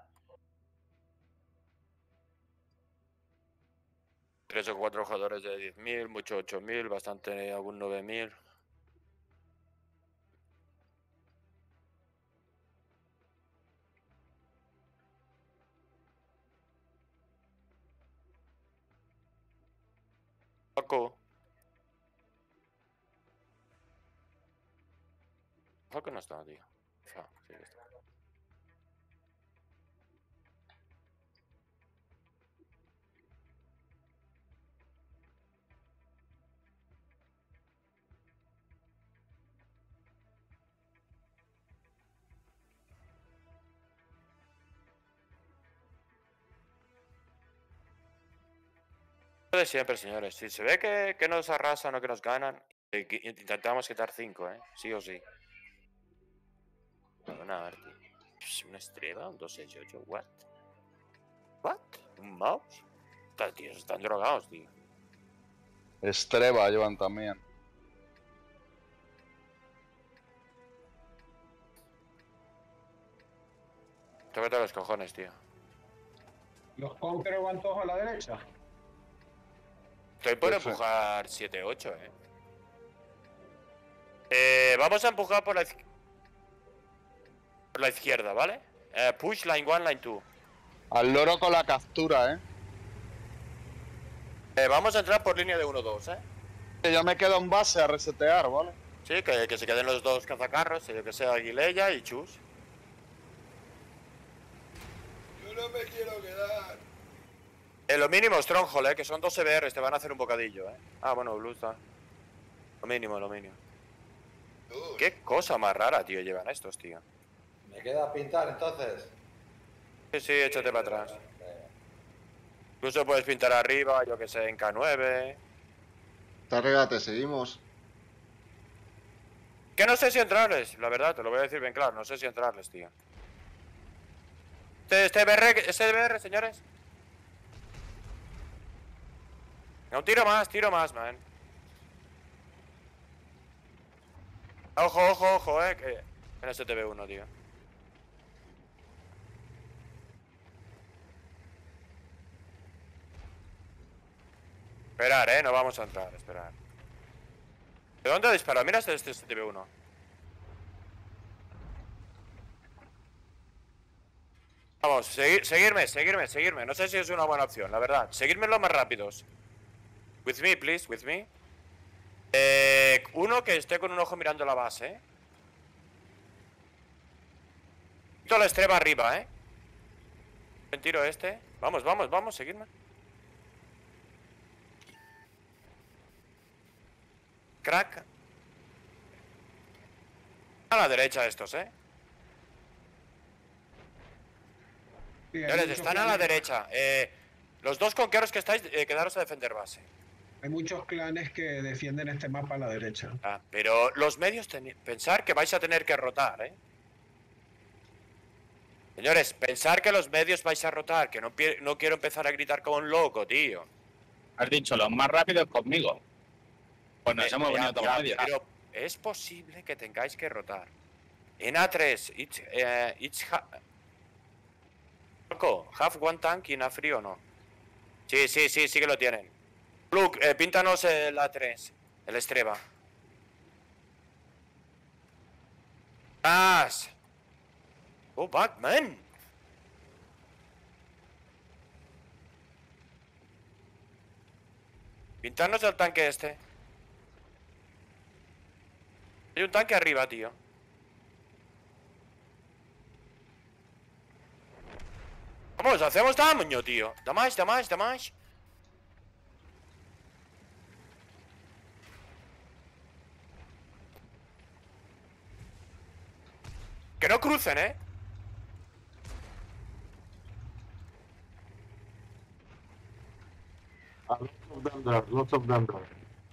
3 o 4 jugadores de 10.000, mucho 8.000, bastante algún 9.000. Paco. Paco no está, tío. Sí que está. Lo de siempre, señores. Si se ve que nos arrasan o que nos ganan, intentamos quitar 5, sí o sí. A ver, tío. ¿Una estrella? ¿Un 268? ¿What? ¿What? ¿Un mouse? Tíos, están drogados, tío. Estreba llevan también. Tócate los cojones, tío. Los Conqueror van todos a la derecha. Estoy por empujar 7-8, vamos a empujar por la izquierda, ¿vale? Push line 1, line 2. Al loro con la captura, Vamos a entrar por línea de 1-2, Yo me quedo en base a resetear, ¿vale? Sí, que se queden los dos cazacarros, yo que sea Aguilella y Chus. Yo no me quiero quedar. Lo mínimo, Stronghold, que son 2 EBRs, te van a hacer un bocadillo, Ah, bueno, Blue está. Lo mínimo, lo mínimo. Qué cosa más rara, tío, llevan estos, tío. ¿Me queda pintar entonces? Sí, échate para atrás. Incluso puedes pintar arriba, yo que sé, en K9. Tárrega, te seguimos. Que no sé si entrarles, la verdad, te lo voy a decir bien claro, no sé si entrarles, tío. Este BR, señores. No, tiro más, man. Ojo, que en ese TV1, tío. Esperar, no vamos a entrar, esperar. ¿De dónde dispara? Mira este TV1. Vamos, seguirme. No sé si es una buena opción, la verdad. Seguirme lo más rápidos. With me, please, with me. Uno que esté con un ojo mirando la base, Quito la estreba arriba, Buen tiro este. Vamos, seguidme. Crack. A la derecha estos, Sí, Señores, están a la derecha. Los dos conqueros que estáis, quedaros a defender base. Hay muchos clanes que defienden este mapa a la derecha. Pero los medios, pensar que vais a tener que rotar, Señores, pensar que los medios vais a rotar, que no quiero empezar a gritar como un loco, tío. Has dicho, los más rápidos conmigo. Pues nos hemos venido todos medios. Pero es posible que tengáis que rotar. En A3, ¿have one tank in A3 o no? Sí que lo tienen. Luke, píntanos el A3, el estreba. ¡As! ¡Go back, man! Pintarnos el tanque este. Hay un tanque arriba, tío. Vamos, hacemos daño, tío. Damage. Que no crucen, Lots of them there.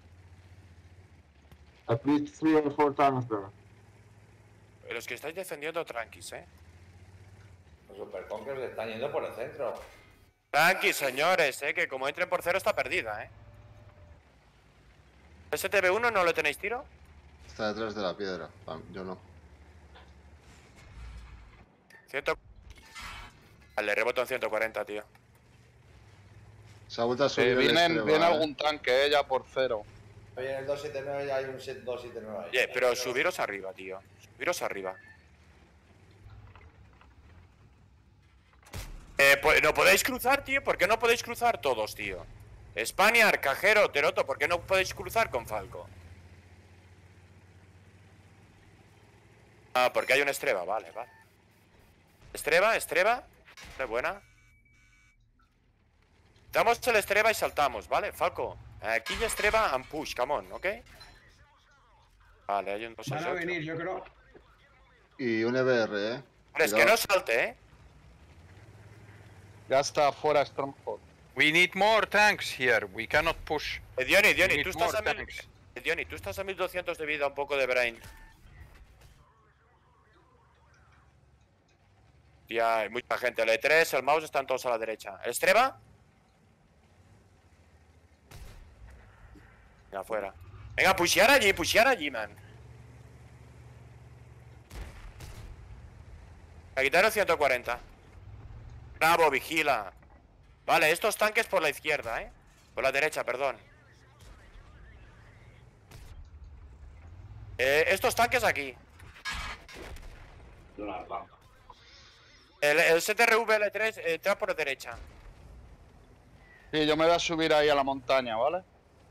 At least 3 or 4 times there. Los que estáis defendiendo, tranquis, Los superconkers están yendo por el centro. Tranquis, señores, que como entren por cero está perdida, ¿Ese TV1 no le tenéis tiro? Está detrás de la piedra. Yo no. Vale, reboto en 140, tío. Se ha vuelto a subir viene algún tanque, ya por cero. Oye, en el 279 ya hay un 279 ahí. Oye, pero subiros arriba, tío. Subiros arriba. Pues no podéis cruzar, tío. ¿Por qué no podéis cruzar todos, tío? Spaniard, Cajero, Teroto, ¿por qué no podéis cruzar con Falco? Porque hay una estreba, vale. Estreba. Qué buena. Damos el estreba y saltamos, ¿vale? Falco, aquí ya estreba and push, come on, ¿ok? Vale, hay un 2. Van a venir, yo creo. Y un EBR, Pero es que no salte, Ya está fuera Stronghold. We need more tanks here. We cannot push. Diony, We Diony, need tú estás more a mil... tanks. Diony, tú estás a 1200 de vida, un poco de brain. Ya, hay mucha gente. El E3, el mouse están todos a la derecha. ¿El Streba? Venga, afuera. Venga, pushear allí, man. A quitar el 140. Bravo, vigila. Vale, estos tanques por la izquierda, por la derecha, perdón. Estos tanques aquí. El STRV L3 entra por la derecha. Sí, yo me voy a subir ahí a la montaña, ¿vale?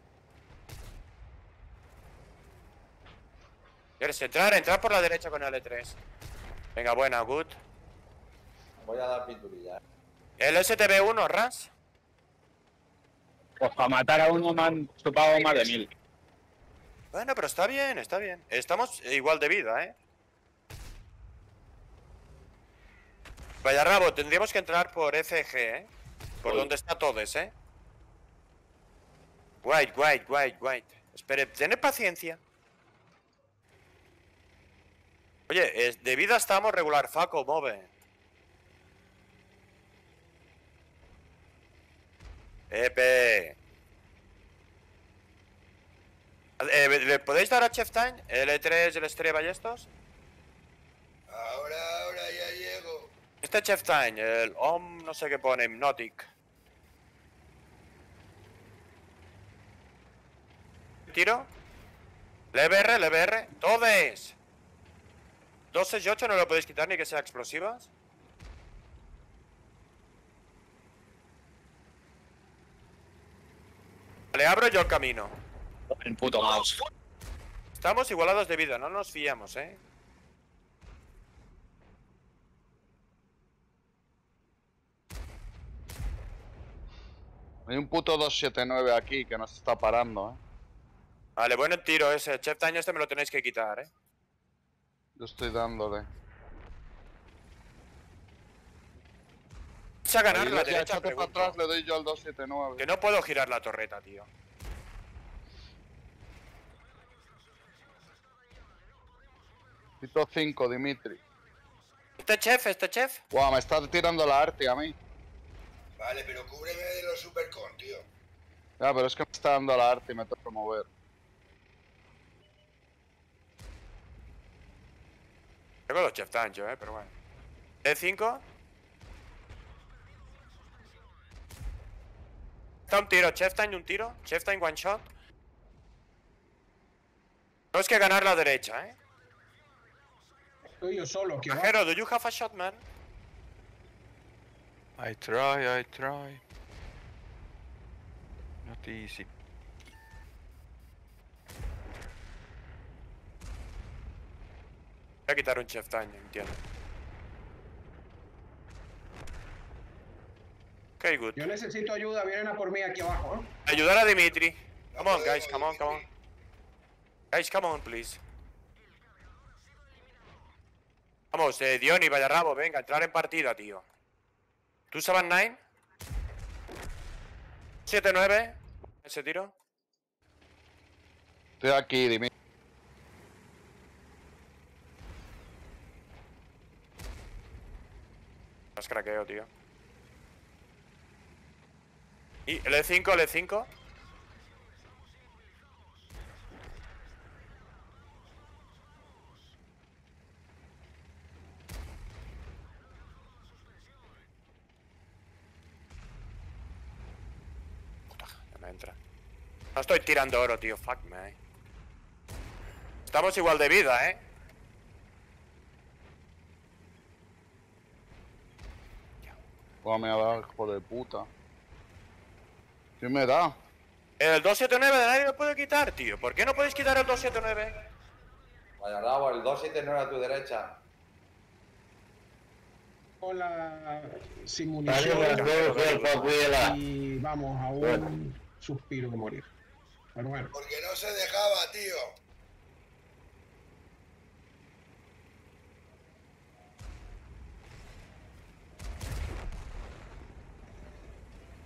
¿Quieres entrar? Entrar por la derecha con el L3. Venga, buena, good. Voy a dar pinturilla. El STB1, Ras. Pues para matar a uno me han chupado más de 1000. Bueno, pero está bien, está bien. Estamos igual de vida, Vaya rabo, tendríamos que entrar por FG, Por donde está todos, White. Espere, tened paciencia. Oye, de vida estamos regular. Faco, move. Epe. ¿Le podéis dar a Chef Time? ¿El E3, el Streba y estos? Ahora ya llego. Este Chef Time, el OM no sé qué pone, Hypnotic. ¿Tiro? LBR, todes. 2, 6 y 8 no lo podéis quitar ni que sea explosivas. Le abro yo el camino. El puto mouse. Estamos igualados de vida, no nos fiamos, Hay un puto 279 aquí que nos está parando, Vale, bueno el tiro ese. Chef Time este me lo tenéis que quitar, Yo estoy dándole. Vamos a ganar Ahí, la ya, derecha, échate para atrás, le doy yo al 279. Que no puedo girar la torreta, tío. Quito 5, Dimitri. Este chef. Guau, me está tirando la Arti a mí. Vale, pero cúbreme de los supercon, tío. Ya, pero es que me está dando la Arti y me tengo que mover. Tengo los Chef Time yo, pero bueno. E5. Está un tiro, Chef Time un tiro. Chef Time one shot. No es que ganar la derecha, Estoy yo solo, que va. Viajero, do you have a shot, man? I try. Not easy. Voy a quitar un Chef Time, entiendo. Ok, good. Yo necesito ayuda, vienen a por mí aquí abajo, Ayudar a Dimitri. Come on, guys, come on. Guys, come on, please. Vamos, Diony, vaya rabo, venga, entrar en partida, tío. ¿Tú 7-9? 7-9. Ese tiro. Estoy aquí, Dimitri. Más craqueo, tío. Y el E5. Puta, ya me entra. No estoy tirando oro, tío. Fuck me. Estamos igual de vida, Guau, me ha dado, hijo de puta. ¿Qué me da? El 279 de nadie lo puede quitar, tío. ¿Por qué no podéis quitar el 279? Vaya rabo, el 279 a tu derecha. Con la sin munición y vamos a un suspiro de morir. Pero bueno. Porque no se dejaba, tío.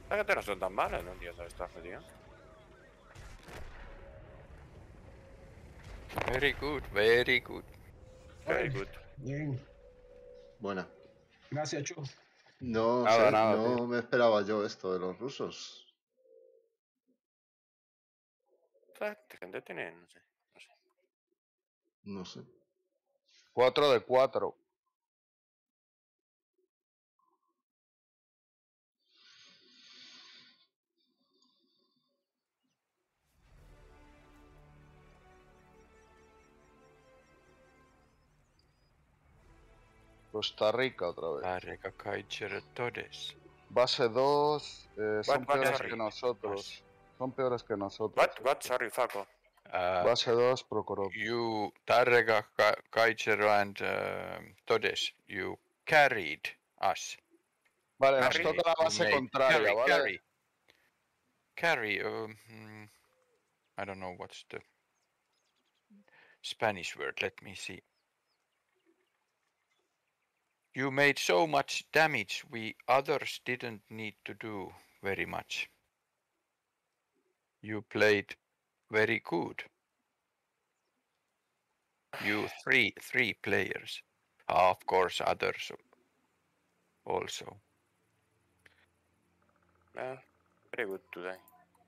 La gente no son tan malas, no entiendo esta tío. Very good, very good. Very good. Bien. Buena. Gracias, Chu. No Nada, sé, nada, no tío. me esperaba yo esto de los rusos. Esta gente tiene, no sé. No sé. 4 de 4. Costa Rica otra vez. Tarrega Kaiser Todes. Base 2 son What, peores sorry. que nosotros. Son peores que nosotros. What, sorry, Faco. Base 2, Prokhorov. You, Tarrega Kaiser and Todes, you carried us. Vale, nos Carry, toca la base Mate, contraria, ¿vale? Carry, I don't know what's the Spanish word, let me see. You made so much damage, we others didn't need to do very much. You played very good. You three players. Of course, others also. Very good today.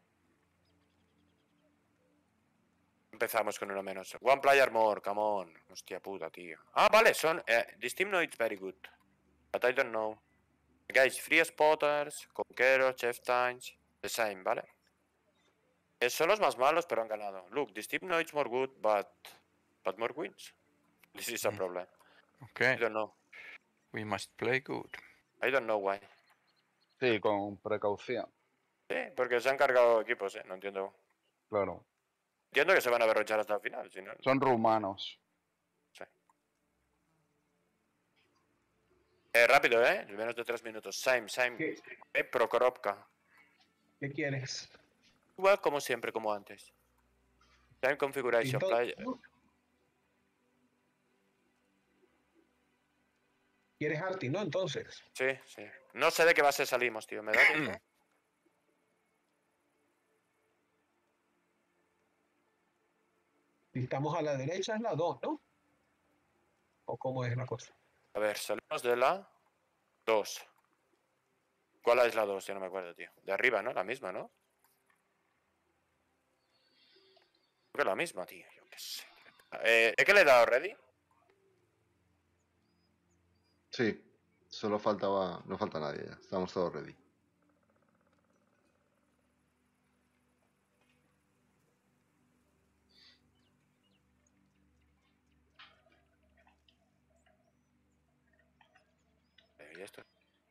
Empezamos con uno menos. One player more, come on. Hostia puta, tío. Ah, vale, son... this team no it's very good. But I don't know. Guys, free spotters, conqueros, chef times, the same, ¿vale? Son los más malos, pero han ganado. Look, this team no it's more good, but more wins. This is a problem. Okay. I don't know. We must play good. I don't know why. Sí, con precaución. Sí, porque se han cargado equipos, no entiendo. Claro. Entiendo que se van a berrochar hasta el final, si no... Son rumanos. Sí. Rápido, menos de 3 minutos. Same. Prokhorovka. ¿Qué quieres? Igual como siempre, como antes. Time configuration, play. ¿Quieres Arti, no? Entonces. Sí. No sé de qué base salimos, tío. ¿Me da tiempo? Si estamos a la derecha es la 2, ¿no? ¿O cómo es la cosa? A ver, salimos de la 2. ¿Cuál es la 2? Yo no me acuerdo, tío. De arriba, ¿no? La misma, ¿no? Creo que la misma, tío. Yo qué sé. ¿Es que le he dado ready? Sí, solo faltaba. No falta nadie ya. Estamos todos ready. ¿Y esto?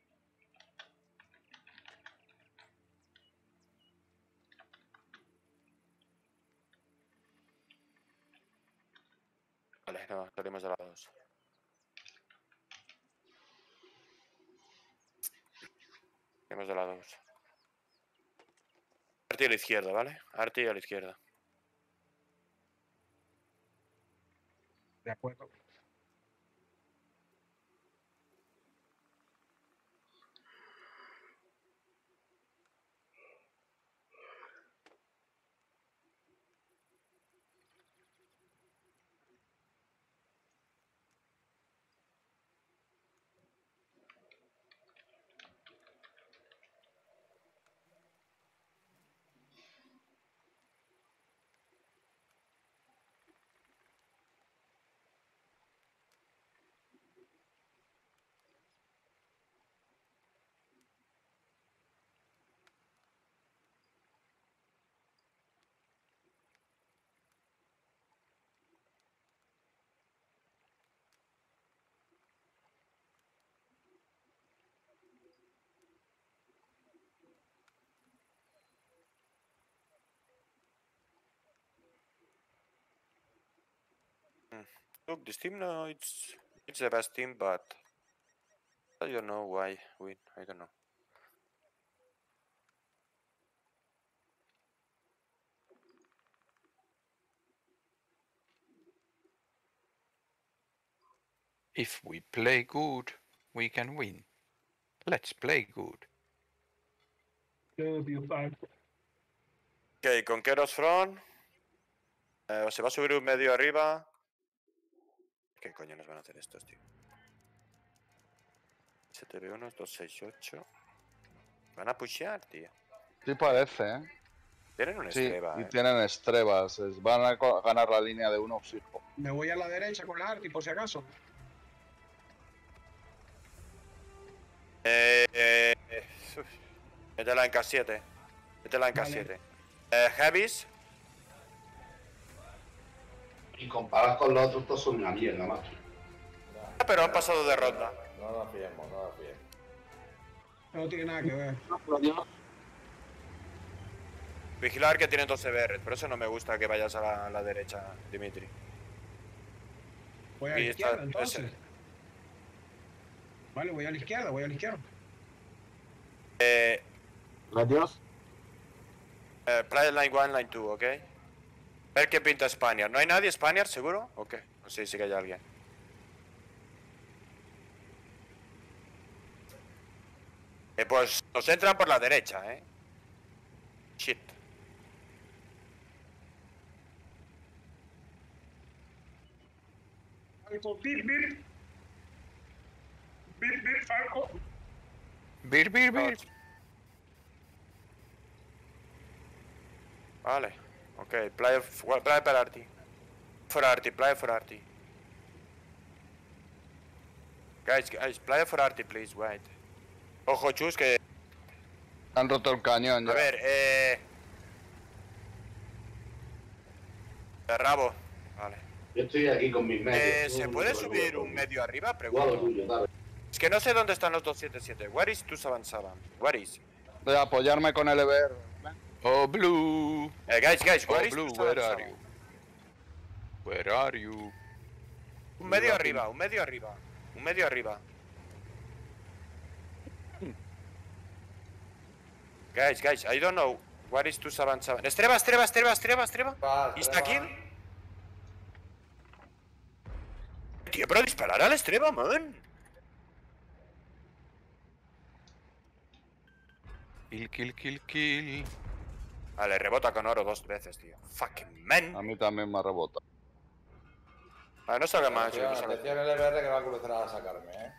Vale, no, salimos de la 2. Salimos de la 2. Arti a la izquierda, ¿vale? Arti a la izquierda. De acuerdo. Look, this team, no, it's the best team, but I don't know why win. I don't know. If we play good, we can win. Let's play good. Ok, Conqueros Front. Se va a subir un medio arriba. ¿Qué coño nos van a hacer estos, tío? 7v1, 268. Van a pushear, tío. Sí parece, ¿eh? Tienen un Sí, estreba, y tienen estrebas. Van a ganar la línea de uno fijo. Me voy a la derecha con la Arti, por si acaso. Uf. Métela en K7. Métela en K7. Heavies. Y comparadas con los otros, todos son una mierda, macho. Pero han pasado de ronda. No nos fiemos, no nos fiemos. No tiene nada que ver. Vigilar que tienen 12 BR. Por eso no me gusta que vayas a la derecha, Dimitri. Voy a la Y izquierda, está- entonces. ese. Vale, voy a la izquierda, voy a la izquierda. Radios. Play line 1, line 2, ¿ok? Ver qué pinta Spaniard. ¿No hay nadie Spaniard, seguro? ¿O qué? No sé si que hay alguien. Pues nos entran por la derecha, Shit. Falco, bir, bir. Bir, bir, Falco. Bir, bir, bir. Vale. Ok, play per Arti. For Arti, play for Arti. Guys, play for Arti, please, wait. Ojo, chus, que... Han roto el cañón ya. A ver, Rabo. Vale. Yo estoy aquí con mis medios. ¿Se puede subir un medio arriba? Guau, Pregunto. tuyo, dale. Es que no sé dónde están los 277. Where is 277? Where is? Voy a apoyarme con el EBR. Oh, blue. Guys, Oh, where is blue, where are 277? you? Where are you? Un medio arriba, un medio arriba. Un medio arriba. Guys, I don't know. Where is 277? Estreba. Va, ¿Está aquí? Estreba. Tío, pero disparar al Estreba, man. Kill. Vale, rebota con oro 2 veces, tío. Fucking man. A mí también me ha rebotado. Vale, no salga más, Atención, no salga. atención el EBR que va a cruzar a sacarme,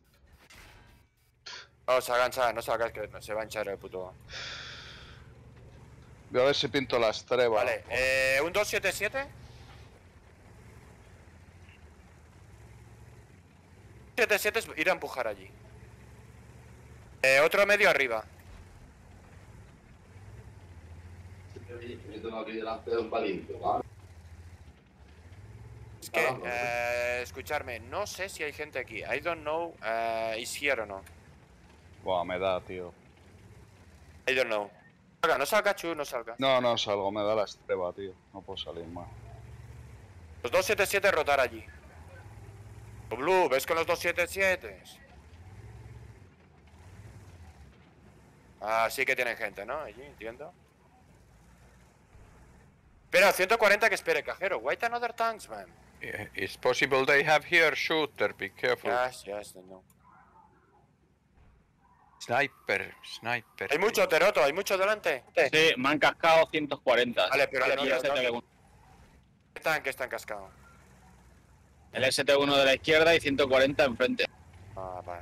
No salgan, no salgas que se va a hinchar el puto. Voy a ver si pinto la estreba. Vale, un 277. 77 es ir a empujar allí. Otro medio arriba. Yo tengo aquí delante de un palito, ¿vale? Es que, escucharme, no sé si hay gente aquí. I don't know, is here o no. Buah, me da, tío. I don't know. No salga, Chu, no salga. No salgo, me da la estreba, tío. No puedo salir más. Los 277 rotar allí. Blue, ¿ves con los 277? Ah, sí que tienen gente, ¿no? Allí, entiendo. Espera, 140 que espere, cajero. Wait another tanks, man. Yeah, it's possible they have here shooter, be careful. Yes, no. Sniper. Hay mucho, Teroto, hay mucho delante. Sí, me han cascado 140. Vale, pero Aquí no, el no, ST1. ¿Qué tanque están cascados? El ST1 de la izquierda y 140 enfrente. Ah, vale.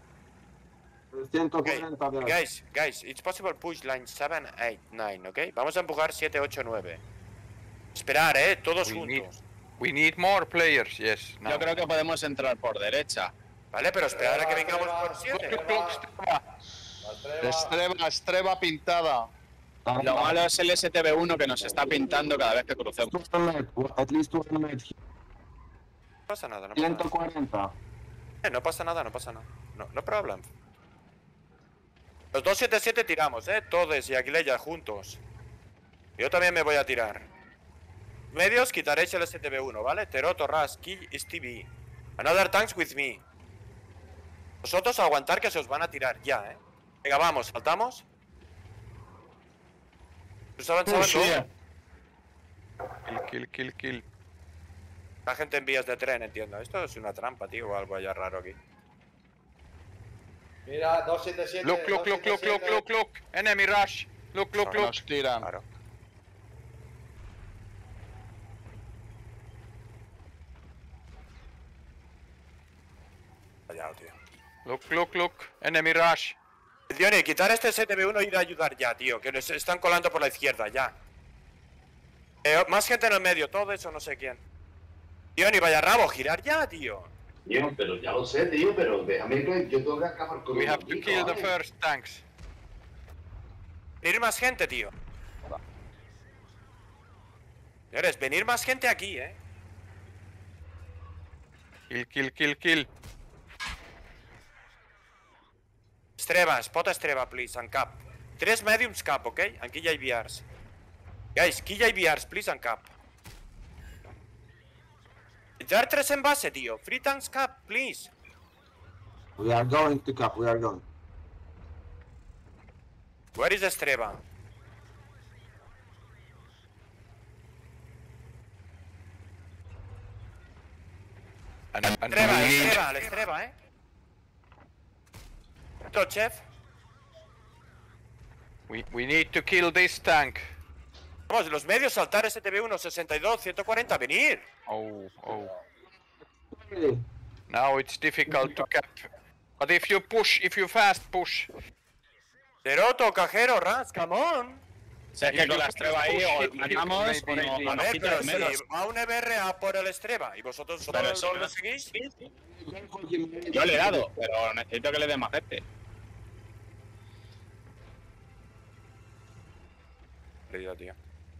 140 de Guys, it's possible push line 7, 8, 9, ¿ok? Vamos a empujar 7, 8, 9. Esperar, todos juntos. We need more players, yes. Now. Yo creo que podemos entrar por derecha. Vale, pero esperar a que vengamos por 7. Estreba pintada. Lo malo es el STB1 que nos está pintando cada vez que crucemos. At least one med. No pasa nada, no pasa nada. 140. No pasa nada. No problem. Los 277 tiramos, todos y Aguilella juntos. Yo también me voy a tirar. Medios quitaréis el STB1, ¿vale? Teroto, Ras, Kill, Stevie. Another tanks with me. Vosotros aguantar que se os van a tirar ya, Venga, vamos, saltamos. ¿Saben todo? Kill. La gente en vías de tren, entiendo. Esto es una trampa, tío, o algo allá raro aquí. Mira, 277. Look, look, look, look, look, look, look. Enemy rush. Look, look, look. Nos tiran. Claro. Fallado, tío. Look, look, look. Enemy rush. Diony, quitar este STB1 e ir a ayudar ya, tío. Que nos están colando por la izquierda, ya. Más gente en el medio, todo eso, no sé quién. Diony, vaya rabo, girar ya, tío. Tío, pero ya lo sé, tío, pero déjame que yo tengo que acabar con We los have to amigos, kill the ¿vale? first tanks. Venir más gente, tío. Señores, venir más gente aquí, Kill, kill, kill, kill. Estreba, spot Estreba, please, and cap. 3 mediums cap, ok? Aquí ya hay VRs. Guys, aquí ya hay VRs, please, and cap. Dar 3 en base, tío. Free tanks cap, please. We are going to cap, we are going. Where is Estreba? And Estreba, we need... Estreba, Estreba, Otro chef. We need to kill this tank. Vamos, los medios saltar STB1, 62, 140, venir. Oh, oh. Ready? Now it's difficult to cap. But if you push, if you fast push, Ceroto, cajero, Ras, come on. O sea, es que con la estreba ahí o matamos o Maybe. no, A nos ver, quitan pero el medio. si va un EBR a por el Estreba y vosotros Pero solo eso lo seguís. Yo le he dado, pero necesito que le dé más gente. Perdido, tío.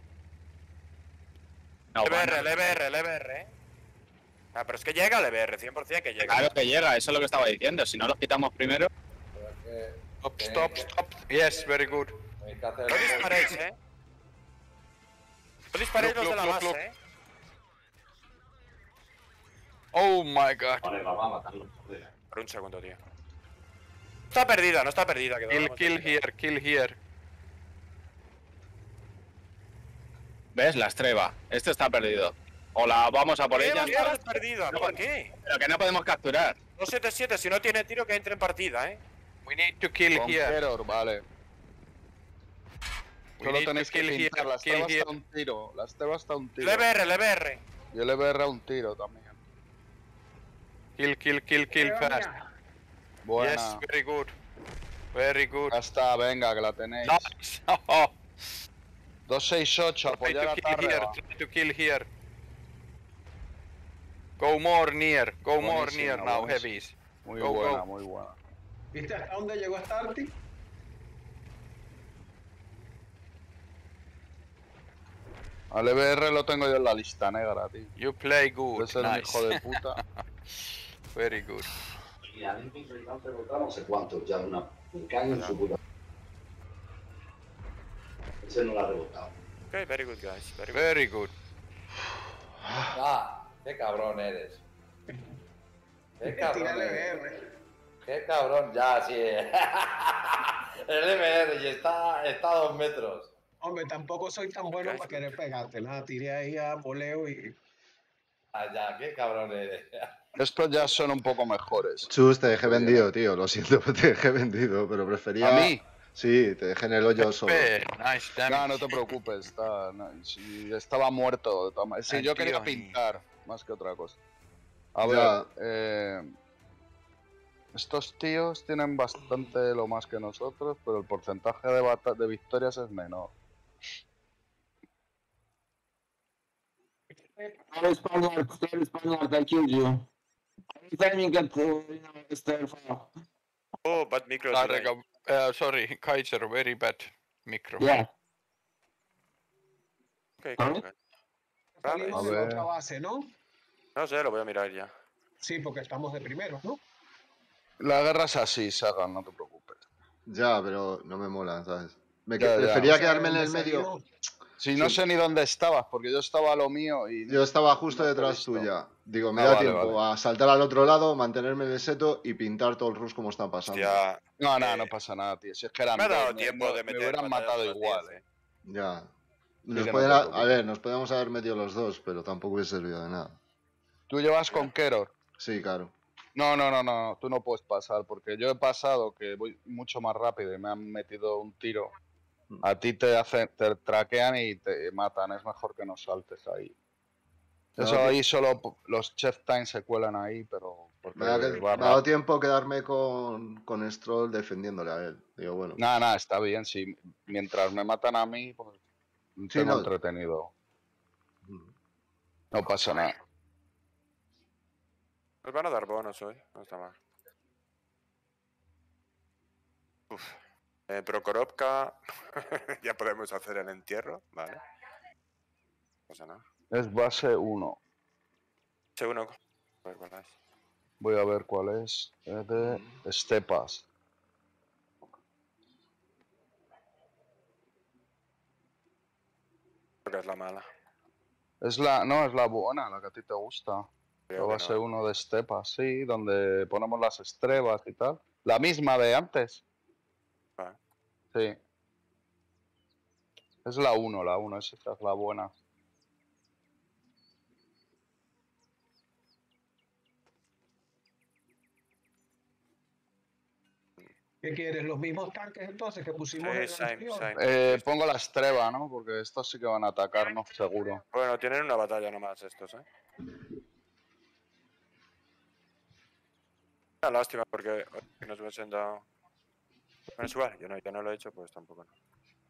No, EBR, bueno. el EBR, Ah, pero es que llega el EBR, 100% que llega. Claro que llega, eso es lo que estaba diciendo. Si no los quitamos primero. Pero es que stop, tienen stop, que- stop. Yes, very good. Hay que hacer No disparéis, No disparéis los de la Look, look, base, Oh my god. Vale, vamos a matarlo, joder. Por un segundo, tío. No está perdida. Que Kill, vamos kill a here, kill here. ¿Ves? La estreba. Este está perdido. O la vamos a por ¿Qué ella. va a estar perdida? ¿Por qué? Pero que no podemos capturar. 277, si no tiene tiro que entre en partida, We need to kill here. Conqueror, vale. We Solo need to tenéis que kill here, pintar. La kill estreba here. está a un tiro. La estreba está a un tiro. El EBR. Y el EBR a un tiro también. Kill, kill, kill, kill fast. Buena. Yes, very good. Very good. Ya está, venga, que la tenéis. Nice. Oh, 268, try apoyar to a kill here, Tárrega. try to kill here. Go more near, go more Buenísima, near now, buenísima. heavies. Muy Go, buena, go. muy buena. ¿Viste hasta dónde llegó Starty? Al EBR lo tengo yo en la lista negra, tío. You play good, Es el nice. hijo de puta. Very good. Y a mí me han preguntado no sé cuántos ya, un caño en su puta. Ese no la ha rebotado. Ok, very good, guys. Very good. Very good. Ah, qué cabrón eres. Qué cabrón Tírale eres. BR. Qué cabrón, ya, sí. El MR y está a 2 metros. Hombre, tampoco soy tan bueno para querer pegarte. Nada, tiré ahí a voleo y. Ah, ya, qué cabrón eres. Estos ya son un poco mejores. Chus, te dejé vendido, tío. Lo siento, te dejé vendido, pero prefería. ¿A mí? Sí, te dejé en el hoyo solo. Nice, damn No, it. no te preocupes. Si estaba muerto. de todas maneras. Sí, yo quería Tío, pintar, más que otra cosa. A Ya. ver, estos tíos tienen bastante lo más que nosotros, pero el porcentaje de victorias es menor. Sorry, Spaniard, I killed you. Every time you get stir fire. Oh, bad micro. Tárrega, sorry, Kaiser, very bad micro. Yeah. Okay, ¿Sorry? okay. Salimos A de la ver. otra base, ¿no? No sé, lo voy a mirar ya. Sí, porque estamos de primeros, ¿no? La guerra es así, Sagan, no te preocupes. Ya, pero no me mola, ¿sabes? Ya, ya. Prefería O sea, quedarme en el desayuno- medio. Si no sé ni dónde estabas, porque yo estaba a lo mío y... Yo estaba justo no te he detrás visto. tuya. Digo, me Ah, da vale, tiempo vale. a saltar al otro lado, mantenerme en el seto y pintar todo el rush como está pasando. Ya. No, no pasa nada, tío. Si es que eran Me ha dado dos, tiempo de me meter hubieran batallas matado a las igual, 10, Ya. Sí Nos que no pueden te a preocupes. ver, nos podemos haber metido los dos, pero tampoco hubiese servido de nada. Tú llevas con Keror. Sí, claro. No, tú no puedes pasar, porque yo he pasado que voy mucho más rápido y me han metido un tiro. A ti te traquean y te matan, es mejor que no saltes ahí. Eso No, ahí solo los chef time se cuelan ahí, pero porque me ha va dado rápido. tiempo quedarme con Stroll defendiéndole a él. Digo, bueno. Nada, está bien, si mientras me matan a mí, pues Sí, tengo no. entretenido. No pasa nada. Nos van a dar bonos hoy, no está mal. Uf. Prokorovka, ya podemos hacer el entierro, vale. No pasa nada. Es base 1. Segundo, a ver cuál es. Voy a ver cuál es. Es de Stepas. Creo que es la mala. No, es la buena, la que a ti te gusta. La Creo que base no. 1 de Stepas, sí, donde ponemos las estrellas y tal. La misma de antes. Vale. Sí. Es la 1, esa es la buena. ¿Qué quieres? ¿Los mismos tanques entonces que pusimos en el same, anterior? same. Pongo la estreba, ¿no? Porque estos sí que van a atacarnos, seguro. Bueno, tienen una batalla nomás estos, ¿eh? Una lástima porque nos hubiesen dado... Bueno, es igual, yo no lo he hecho, pues tampoco no.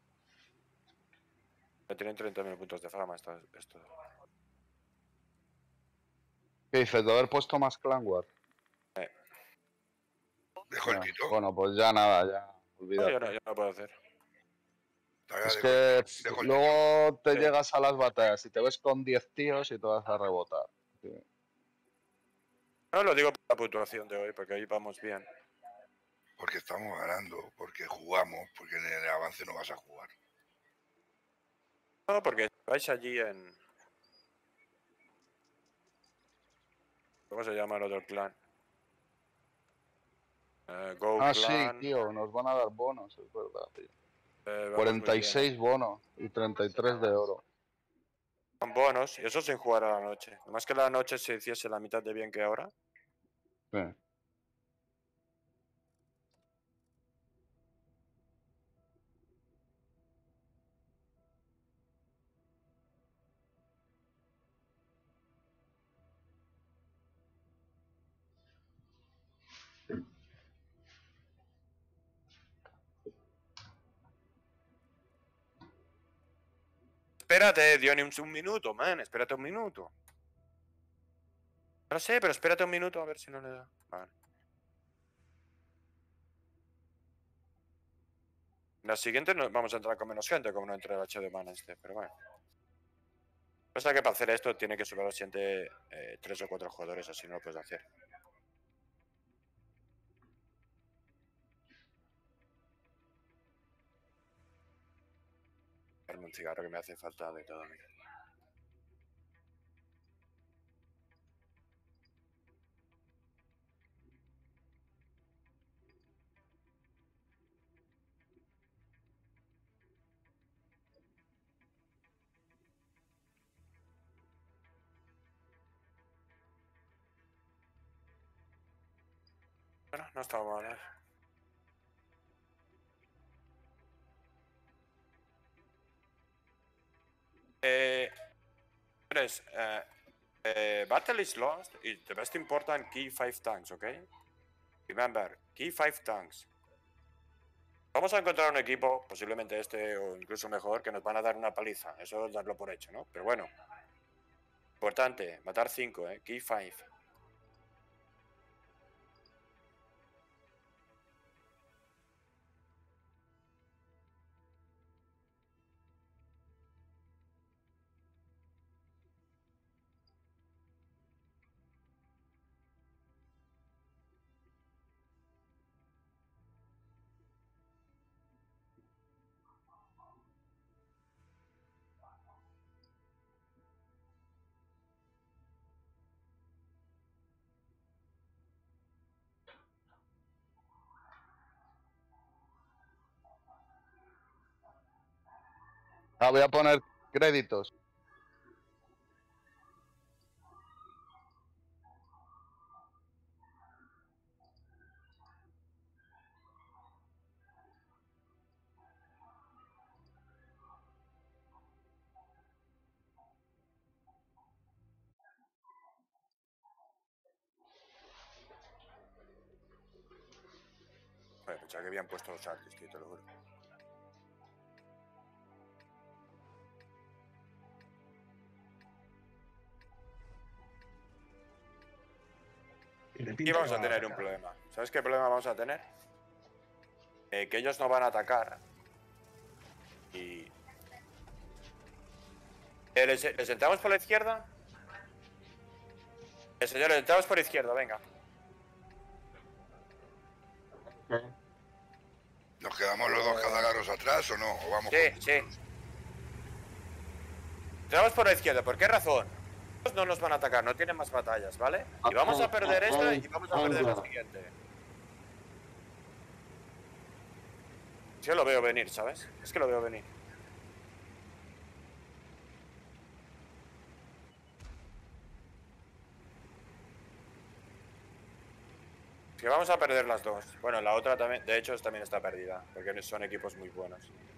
Ya tienen 30.000 puntos de fama esto. ¿Qué dices? ¿De haber puesto más Clan War? Dejo el Tito. Bueno, pues ya nada, ya. No, Olvídate. yo no puedo hacer. Es que dejo el luego te Sí. llegas a las batallas y te ves con 10 tíos y te vas a rebotar. Sí. No lo digo por la puntuación de hoy, porque ahí vamos bien. Porque estamos ganando, porque jugamos, porque en el avance no vas a jugar. No, porque vais allí en... ¿Cómo se llama el otro clan? Go Ah, Clan. sí, tío, nos van a dar bonos, es verdad, tío. Vamos muy 46 bien, bonos y 33 de oro. Con bonos, y eso sin jugar a la noche. Más que la noche se hiciese la mitad de bien que ahora. Sí. Espérate, Diony, un minuto, man. Espérate un minuto. No sé, pero espérate un minuto a ver si no le da. Vale. En la siguiente vamos a entrar con menos gente, como no entra el H de mana este, pero bueno. Pasa que para hacer esto tiene que subir al siguiente 3 o 4 jugadores, así no lo puedes hacer. Darme un cigarro que me hace falta de todo, mira. Bueno, no está mal, ¿eh? Battle is lost. It's the best important key 5 tanks, okay? Remember, key 5 tanks. Vamos a encontrar un equipo, posiblemente este o incluso mejor, que nos van a dar una paliza. Eso es darlo por hecho, ¿no? Pero bueno. Importante, matar 5, Key 5. Ah, voy a poner créditos. Joder, pensaba que habían puesto los artes, tío, te lo juro. Aquí vamos a tener un problema. ¿Sabes qué problema vamos a tener? Que ellos no van a atacar. Y... ¿les entramos por la izquierda? Señores, entramos por izquierda, venga. ¿Nos quedamos los dos cadáveres atrás o no? ¿O vamos Sí. Entramos por la izquierda, ¿por qué razón? No nos van a atacar, no tienen más batallas, ¿vale? Y vamos a perder esta y vamos a perder la siguiente. Yo lo veo venir, ¿sabes? Es que lo veo venir. Que vamos a perder las dos. Bueno, la otra también, de hecho, también está perdida, porque son equipos muy buenos.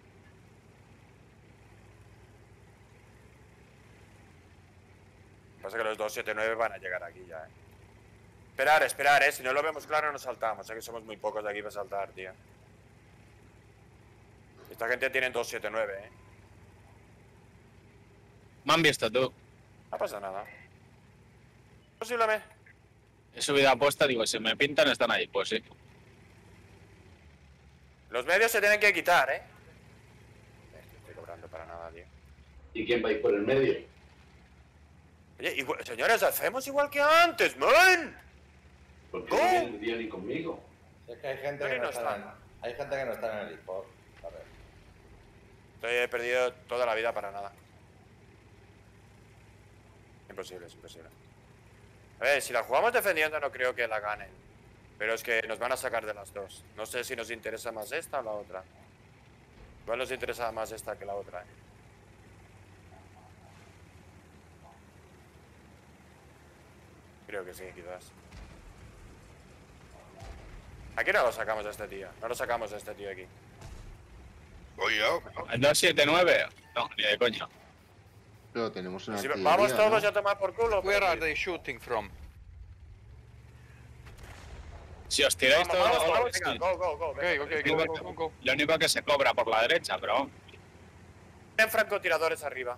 Pasa que los 279 van a llegar aquí ya, Esperar, si no lo vemos claro nos saltamos, que somos muy pocos de aquí para saltar, tío. Esta gente tiene 279, Me han visto tú. No pasa nada. Posiblemente. He subido apuesta, digo, si me pintan están ahí, pues sí. Los medios se tienen que quitar, No estoy cobrando para nada, tío. ¿Y quién va a ir por el medio? Oye, señores, hacemos igual que antes, man. ¿Por qué no viene el día ni conmigo? Es que hay gente que no está en el eSport. A ver. He perdido toda la vida para nada. Imposible, es imposible. A ver, si la jugamos defendiendo no creo que la ganen. Pero es que nos van a sacar de las dos. No sé si nos interesa más esta o la otra. Igual nos interesa más esta que la otra, Creo que sí, quizás. Aquí no lo sacamos a este tío. No lo sacamos a este tío aquí. ¿Voy yo? ¿El 279? No, ni de coña. Pero tenemos una Si artillería, vamos todos ¿no? a tomar por culo. Where are they shooting from? Si os tiráis todos los Vamos, goles, venga, sí. go. Go. Lo único que se cobra por la derecha, pero... Tienen francotiradores arriba.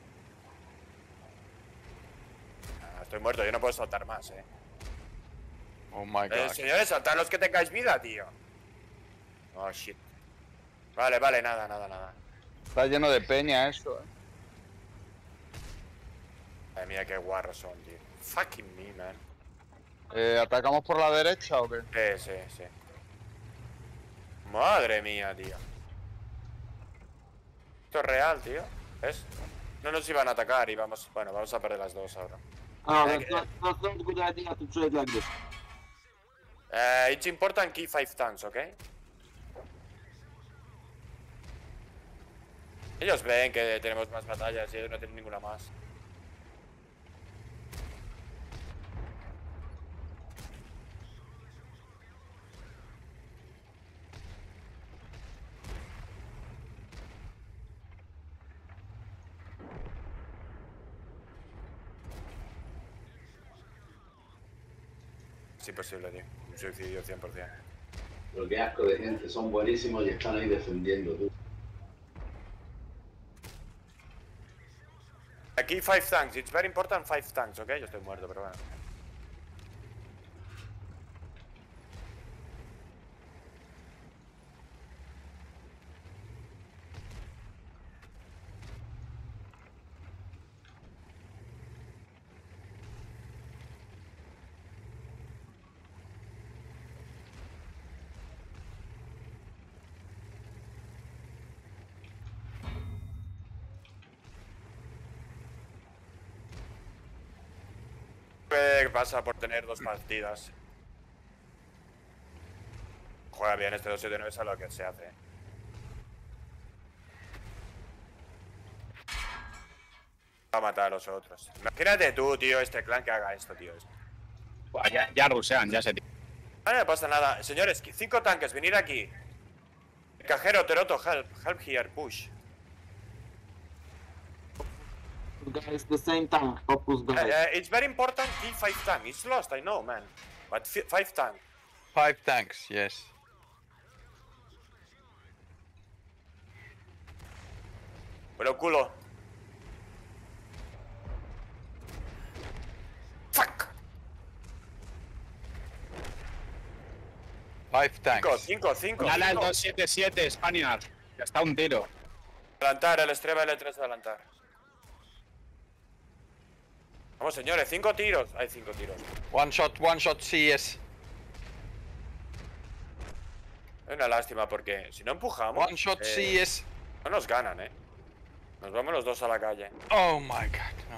Estoy muerto, yo no puedo saltar más, Oh my god. Señores, saltad los que tengáis vida, tío. Oh, shit. Vale, nada. Está lleno de peña eso, Madre mía, qué guarros son, tío. Fucking me, man. ¿Atacamos por la derecha o qué? Sí. Madre mía, tío. Esto es real, tío. ¿Ves? No nos iban a atacar y vamos... Bueno, vamos a perder las dos ahora. That's not a good idea to trade like this. It's important key 5 tanks, ¿ok? Ellos ven que tenemos más batallas y ellos no tienen ninguna más. Es imposible, tío. Un suicidio 100%. Pero qué asco de gente, son buenísimos y están ahí defendiendo, tú. Aquí 5 tanks, it's very important 5 tanks, ¿ok? Yo estoy muerto, pero bueno. ¿Qué pasa por tener dos partidas? Juega bien este 279, es a lo que se hace. Va a matar a los otros. Imagínate tú, tío, este clan que haga esto, tío. Buah, ya rusean, ya se... Vale, no pasa nada. Señores, 5 tanques, venid aquí. Cajero, Teroto, help here, push. Guys, the same tank, focus guys. It's very important key 5 tank. It's lost, I know, man. But 5 tank. 5 tanks, yes. Pero culo. Fuck. 5 tanks. 5. Dale al 277, Spaniard. Ya está un tiro. Adelantar, el Estreba L3 adelantar. Vamos, señores, 5 tiros. Hay 5 tiros. One shot CS. Es una lástima porque si no empujamos. One shot CS. No nos ganan, Nos vamos los dos a la calle. Oh my god, no.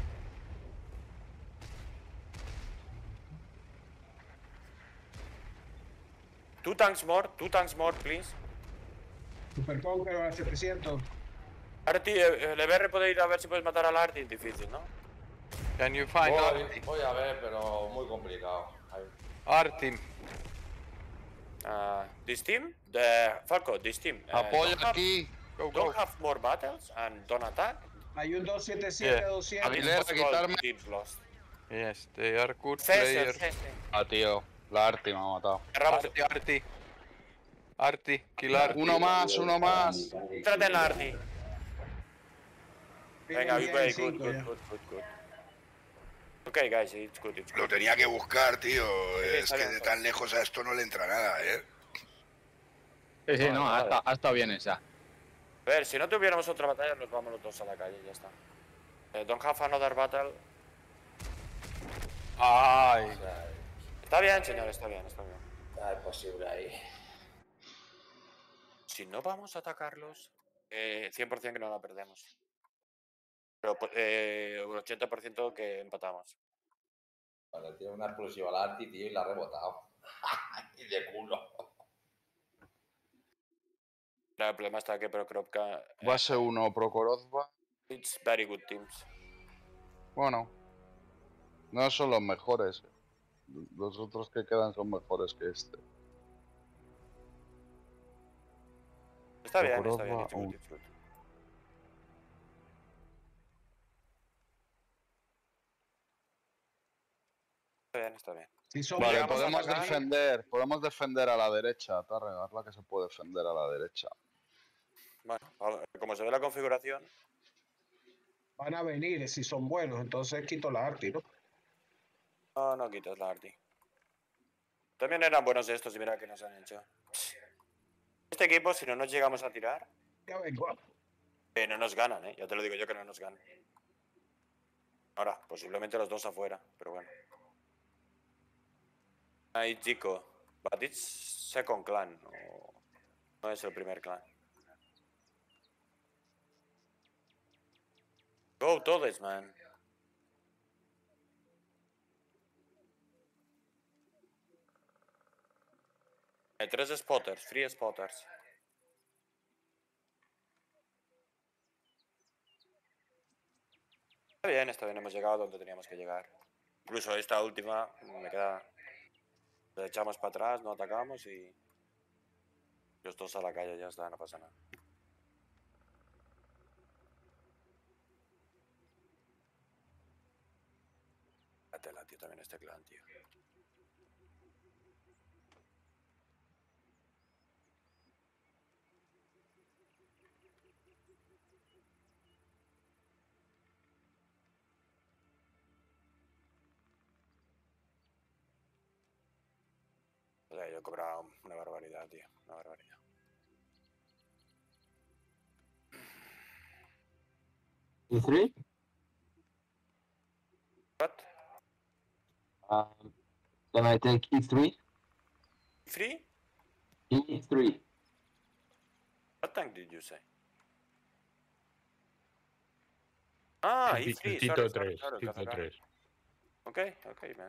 Two tanks more, please. Super Conqueror a 700. Arti, el EBR puede ir a ver si puedes matar al Arti. Difícil, ¿no? Can you find Arti? Voy a ver, pero muy complicado. Arti. This team? Falco, this team. Apoyo don't aquí. Go, go. Don't have more battles and don't attack. Hay un 277 Yeah. 200. Aguilera, Possible quitarme. teams lost. Yes, they are good César, players. Ah, tío. La Arti me ha matado. Cerramos. Arti, kill Arti. Uno más. Trate en la Arti. Venga, Bien, good, cinco ya. good. Okay, guys, it's good. Lo tenía que buscar, tío. Es está que bien, de está tan lejos a esto no le entra nada, Sí, no, ha estado bien esa. A ver, si no tuviéramos otra batalla, nos vamos los dos a la calle y ya está. Don't have another battle. Ay. Está bien, señor, está bien. Es posible ahí. Si no vamos a atacarlos, 100% que no la perdemos. Pero un 80% que empatamos. Vale, tiene una explosiva al Arti, tío, y la ha rebotado. Y de culo. El problema está que Prokropka... Base 1, Prokorovba. It's very good teams. Bueno. No son los mejores. Los otros que quedan son mejores que este. Está bien, Prokhorovka, it's good. Está bien. Si son Vale, llegamos a podemos defender a la derecha, Tarregarla, que se puede defender a la derecha. Bueno, como se ve la configuración... van a venir si son buenos, entonces quito la Arti, ¿no? No quitas la Arti. También eran buenos estos y mira que nos han hecho. Este equipo, si no nos llegamos a tirar, Ya vengo. no nos ganan, ya te lo digo yo que no nos ganan. Ahora, posiblemente los dos afuera, pero bueno. Ahí, chico. But it's second clan, no es el primer clan. Go todos, man. Hay 3 spotters, free spotters. Está bien, hemos llegado donde teníamos que llegar. Incluso esta última me queda... Le echamos para atrás, no atacamos y... Los dos a la calle, ya está, no pasa nada. La tela, tío, también este clan, tío. O sea, yo he cobrado una barbaridad, tío. Una barbaridad. E3? What? Can I take E3? Free? E3. What tank did you say? Ah, E3, Tito sorry, 3, Tito 3. Okay, man.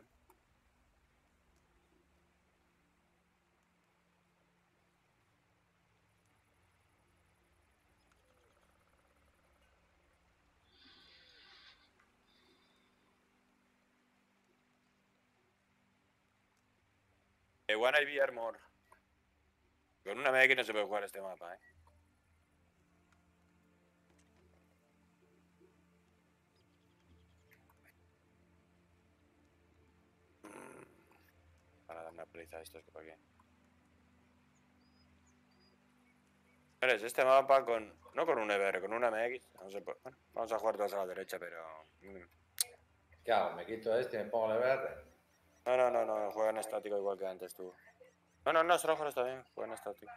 One IV Armor. Con una MX no se puede jugar este mapa, Para dar una paliza a estos que para qué. Señores, este mapa con... No con un EBR, con una MX. No sé, bueno, vamos a jugar todos a la derecha, pero... ¿Qué hago? ¿Me quito este y me pongo el EBR? No, juega en estático igual que antes tú. No, Strohor está bien, juega en estático.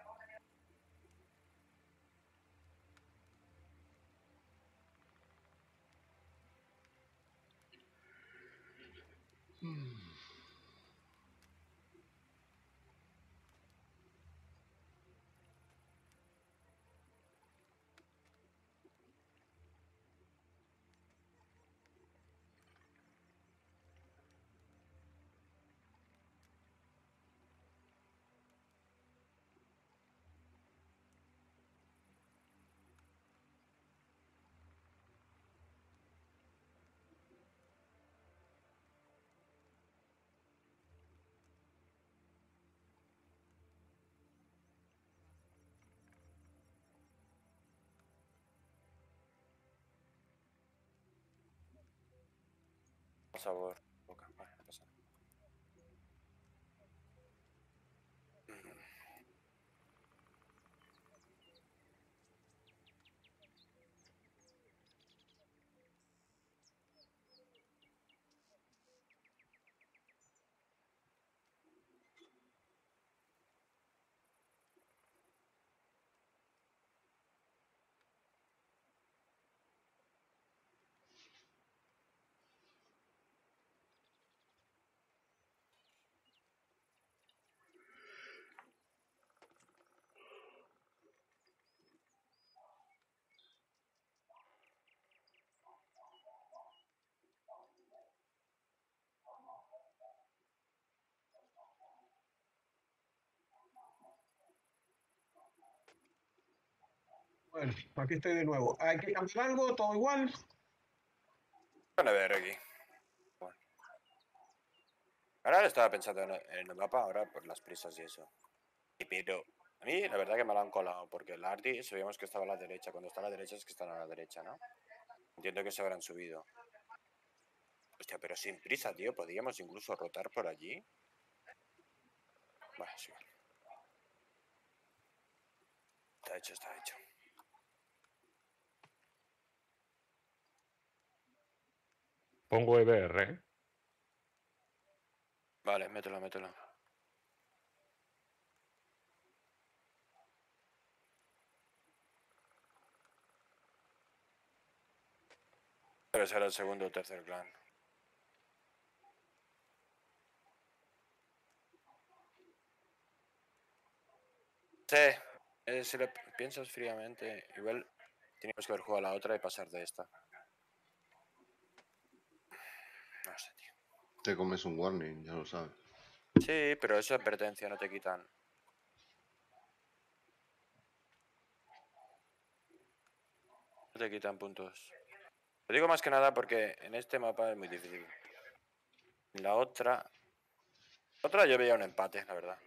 Por favor. Vale, no pasa nada. Bueno, aquí estoy de nuevo. ¿Hay que cambiar algo? ¿Todo igual? Van a ver aquí. Bueno. Ahora estaba pensando en el mapa, ahora por las prisas y eso. Pero a mí la verdad que me lo han colado, porque el Ardi sabíamos que estaba a la derecha. Cuando está a la derecha es que están a la derecha, ¿no? Entiendo que se habrán subido. Hostia, pero sin prisa, tío. Podríamos incluso rotar por allí. Bueno, sí. Está hecho. Pongo EBR, ¿eh? Vale, mételo. Debe ser el segundo o tercer clan. Sí, si lo piensas fríamente, igual teníamos que haber jugado a la otra y pasar de esta. No sé, tío. Te comes un warning, ya lo sabes. Sí, pero eso es advertencia, no te quitan. No te quitan puntos. Lo digo más que nada porque en este mapa es muy difícil. En la otra yo veía un empate, la verdad.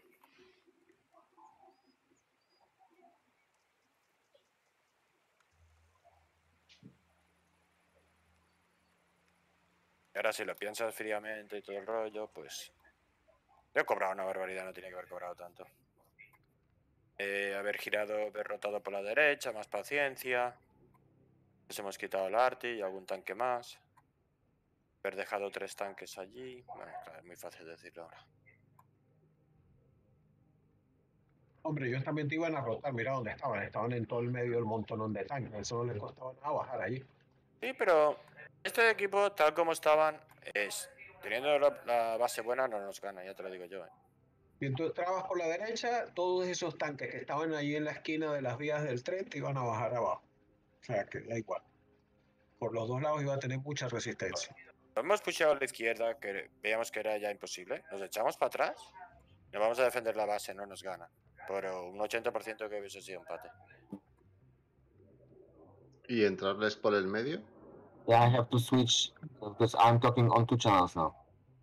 Y ahora si lo piensas fríamente y todo el rollo, pues... Yo he cobrado una barbaridad, no tenía que haber cobrado tanto. Haber girado, haber rotado por la derecha, más paciencia. Nos hemos quitado el Arti y algún tanque más. Haber dejado 3 tanques allí. Bueno, claro, es muy fácil decirlo ahora. Hombre, ellos también te iban a rotar. Mira dónde estaban. Estaban en todo el medio del montonón de tanques. Eso no les costaba nada bajar allí. Sí, pero este equipo, tal como estaban, teniendo la base buena, no nos gana, ya te lo digo yo. Y tú entrabas por la derecha, todos esos tanques que estaban allí en la esquina de las vías del tren te iban a bajar abajo. O sea, que da igual. Por los dos lados iba a tener mucha resistencia. Hemos pushado a la izquierda, que veíamos que era ya imposible. Nos echamos para atrás. Nos vamos a defender la base, no nos gana. Por un 80% que hubiese sido empate. ¿Y entrarles por el medio? Yeah, I have to switch because I'm talking on 2 channels now.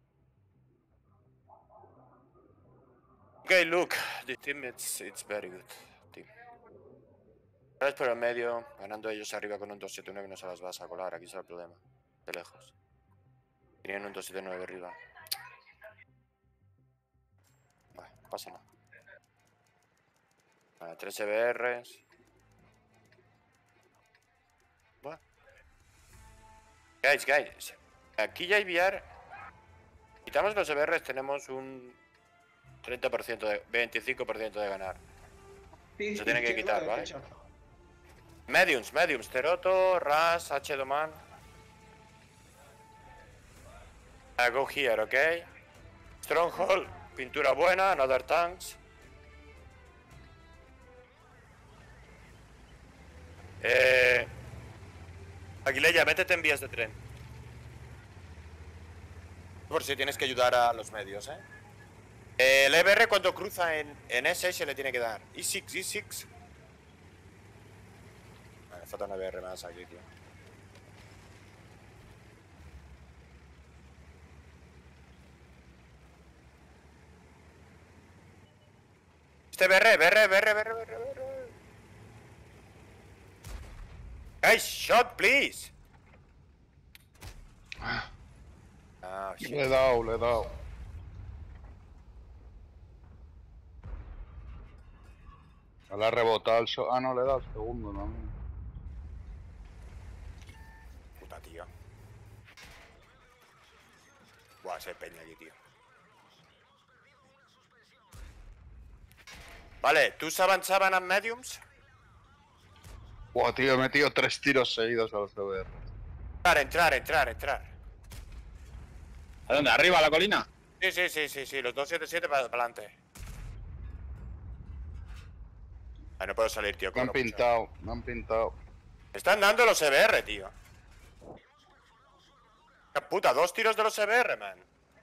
Okay, look, the team it's very good. Team. Ahora es por el medio, ganando ellos arriba con un 2-7-9 que no se las vas a colar, aquí está el problema. De lejos. Tenían un 2-7-9 arriba. Vale, pasa nada. Vale, 3 EBRs. Buah. Guys. Aquí ya hay VR. Quitamos los EBRs, tenemos un 30% de 25% de ganar. Sí, Se tiene que izquierda, quitar, ¿vale? derecha. Mediums. Teroto, Ras, H. Doman. Go here, ok. Stronghold, pintura buena, another tanks. Aguilella, métete en vías de tren. Por si tienes que ayudar a los medios, El EBR cuando cruza en S se le tiene que dar. E6. Vale, falta una EBR más aquí, tío. Este BR. Guys, shot, please. Ah, shit. Le he dado. Le ha rebotado el Ah, no, le he dado el segundo, no. Puta, tío. Buah, ese peña aquí, tío. Vale, ¿tus avanzaban a mediums? Buah, tío, he metido 3 tiros seguidos a los EBR. Entrar. ¿A dónde? ¿Arriba, a la colina? Sí, los 277 para adelante. Ah, no puedo salir, tío. Me han pintado. Están dando los EBR, tío. ¡Qué puta! 2 tiros de los EBR, man.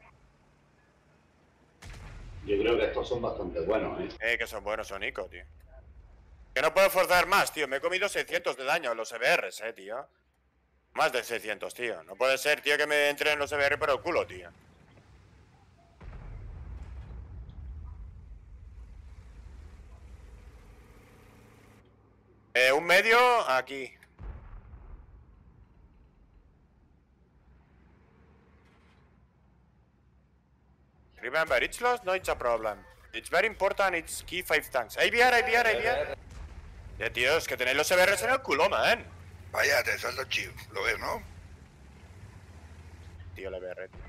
Yo creo que estos son bastante buenos, Que son buenos, son Nico, tío. Que no puedo forzar más, tío. Me he comido 600 de daño en los EBRs, tío. Más de 600, tío. No puede ser, tío, que me entren los EBR por el culo, tío. Un medio aquí. Remember, it's lost, no it's a problem. It's very important, it's key 5 tanks. ABR. Ya, tío, es que tenéis los EBRs en el culo, man. Vaya, te salto chill, lo ves, ¿no? Tío, el EBR, tío.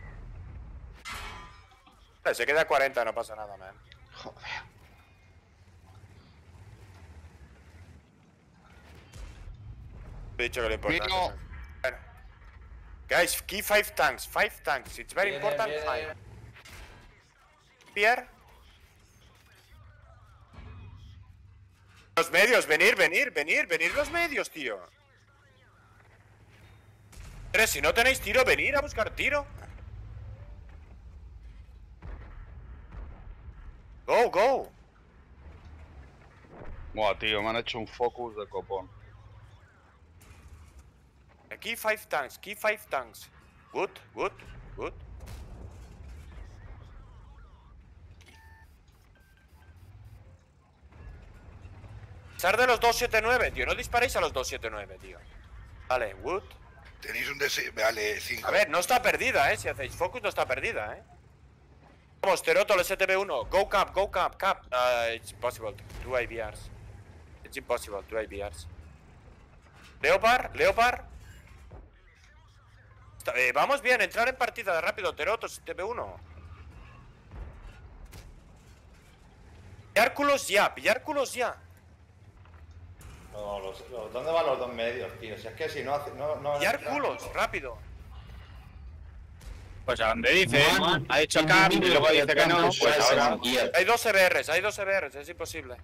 Vale, se queda a 40, no pasa nada, man. Joder. He dicho que lo importante. Mino. Bueno. Guys, key 5 tanks. 5 tanks. It's very important. 5. Pierre. Los medios, venir los medios, tío. 3, si no tenéis tiro, venir a buscar tiro. Go. Buah, tío, me han hecho un focus de copón. Key 5 tanks. Good. Sar de los 279, tío. No disparéis a los 279, tío. Vale, Wood. Tenéis un DC. Vale, 5. A ver, no está perdida, Si hacéis focus, no está perdida, Vamos, Teroto, el STB1. Go cap. It's impossible. 2 IBRs. It's impossible. 2 IBRs. Leopard. Vamos bien, entrar en partida rápido, Teroto, STB1. Pillar culos ya. No, ¿dónde van los dos medios, tío? Si es que si no hace. No Pillar culos, rápido. Pues a donde dice, ha dicho cap y luego dice que no, pues ahora. Hay 2 EBRs, es imposible.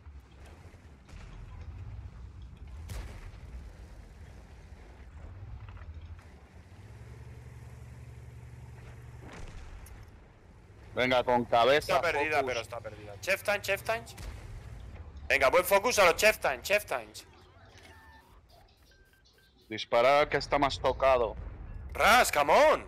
Venga, con cabeza. Está perdida, focus. pero está perdida. Chef Tanks. Venga, buen focus a los Chef Tanks. Disparar que está más tocado. Ras, come on.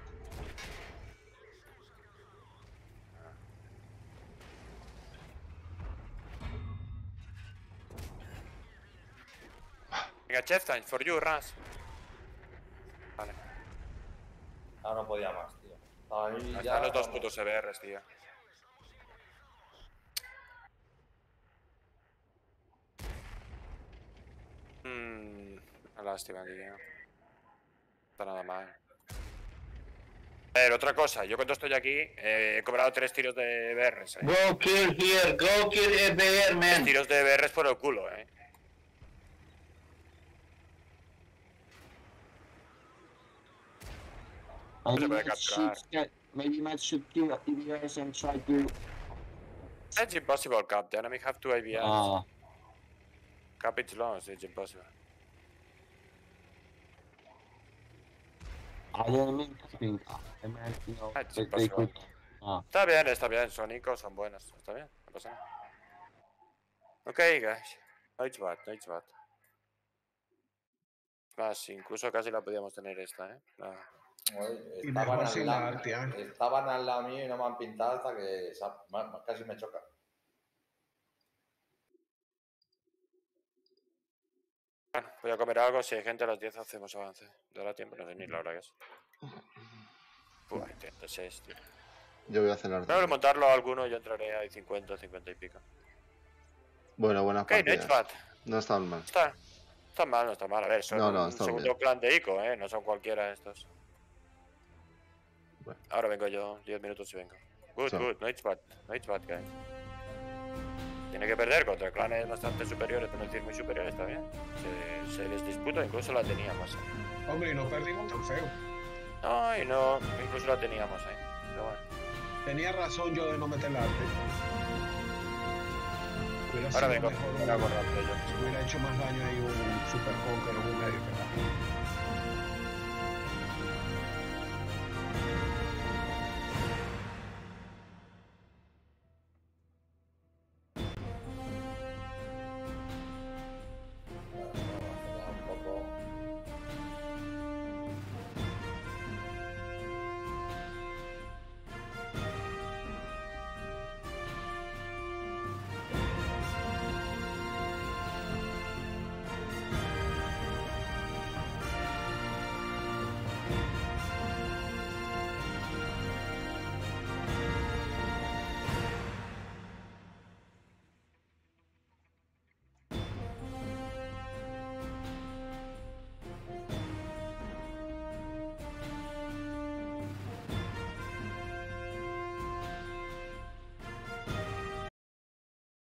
Venga, Chef Tanks, for you, Ras. Vale. Ah, no podía más, tío. Ahí Ahí ya. están los 2 putos EBRs, tío. lástima, tío. Está nada mal. A ver, otra cosa. Yo cuando estoy aquí he cobrado 3 tiros de BRs, Go kill here, go kill EBR, 3 man. tiros de BRs por el culo, No se puede capturar. Maybe Matt should kill EBRs and try to... It's impossible, Cap. The enemy have 2 IVRs. Ah. Cap it's lost, it's impossible. I didn't mean to think. I meant, you know, It's they impossible. could... Ah. Está bien, son icos, son buenos. Está bien, no pasa nada. Ok, guys. No it's bad, no it's bad. Más, incluso casi la podíamos tener esta, Oye, Y mejor sin la Artia. estaban al lado mío y no me han pintado hasta que casi me choca. Bueno, voy a comer algo. Si hay gente a las 10 hacemos avance. Dará tiempo, no sé ni la hora que es. Buah, 36, tío. Yo voy a cenar. Voy a montarlo a alguno y yo entraré a 50, 50 y pico. Bueno, buenas Ok, no partidas. it's bad. No están mal. Está mal, no está mal. A ver, son un está segundo bien. clan de Ico, no son cualquiera estos. Bueno. Ahora vengo yo, 10 minutos y vengo. Good, So. good, no it's bad, guys. Tiene que perder contra clanes bastante superiores, pero no decir muy superiores, está bien. Se les disputa, incluso la teníamos. Hombre, y no perdimos tan feo. No, y no, incluso la teníamos, pero bueno. Tenía razón yo de no meter la arte. Hubiera Ahora sido vengo, mejor ahora hago rápido yo. hubiera hecho más daño ahí un Super Conqueror, un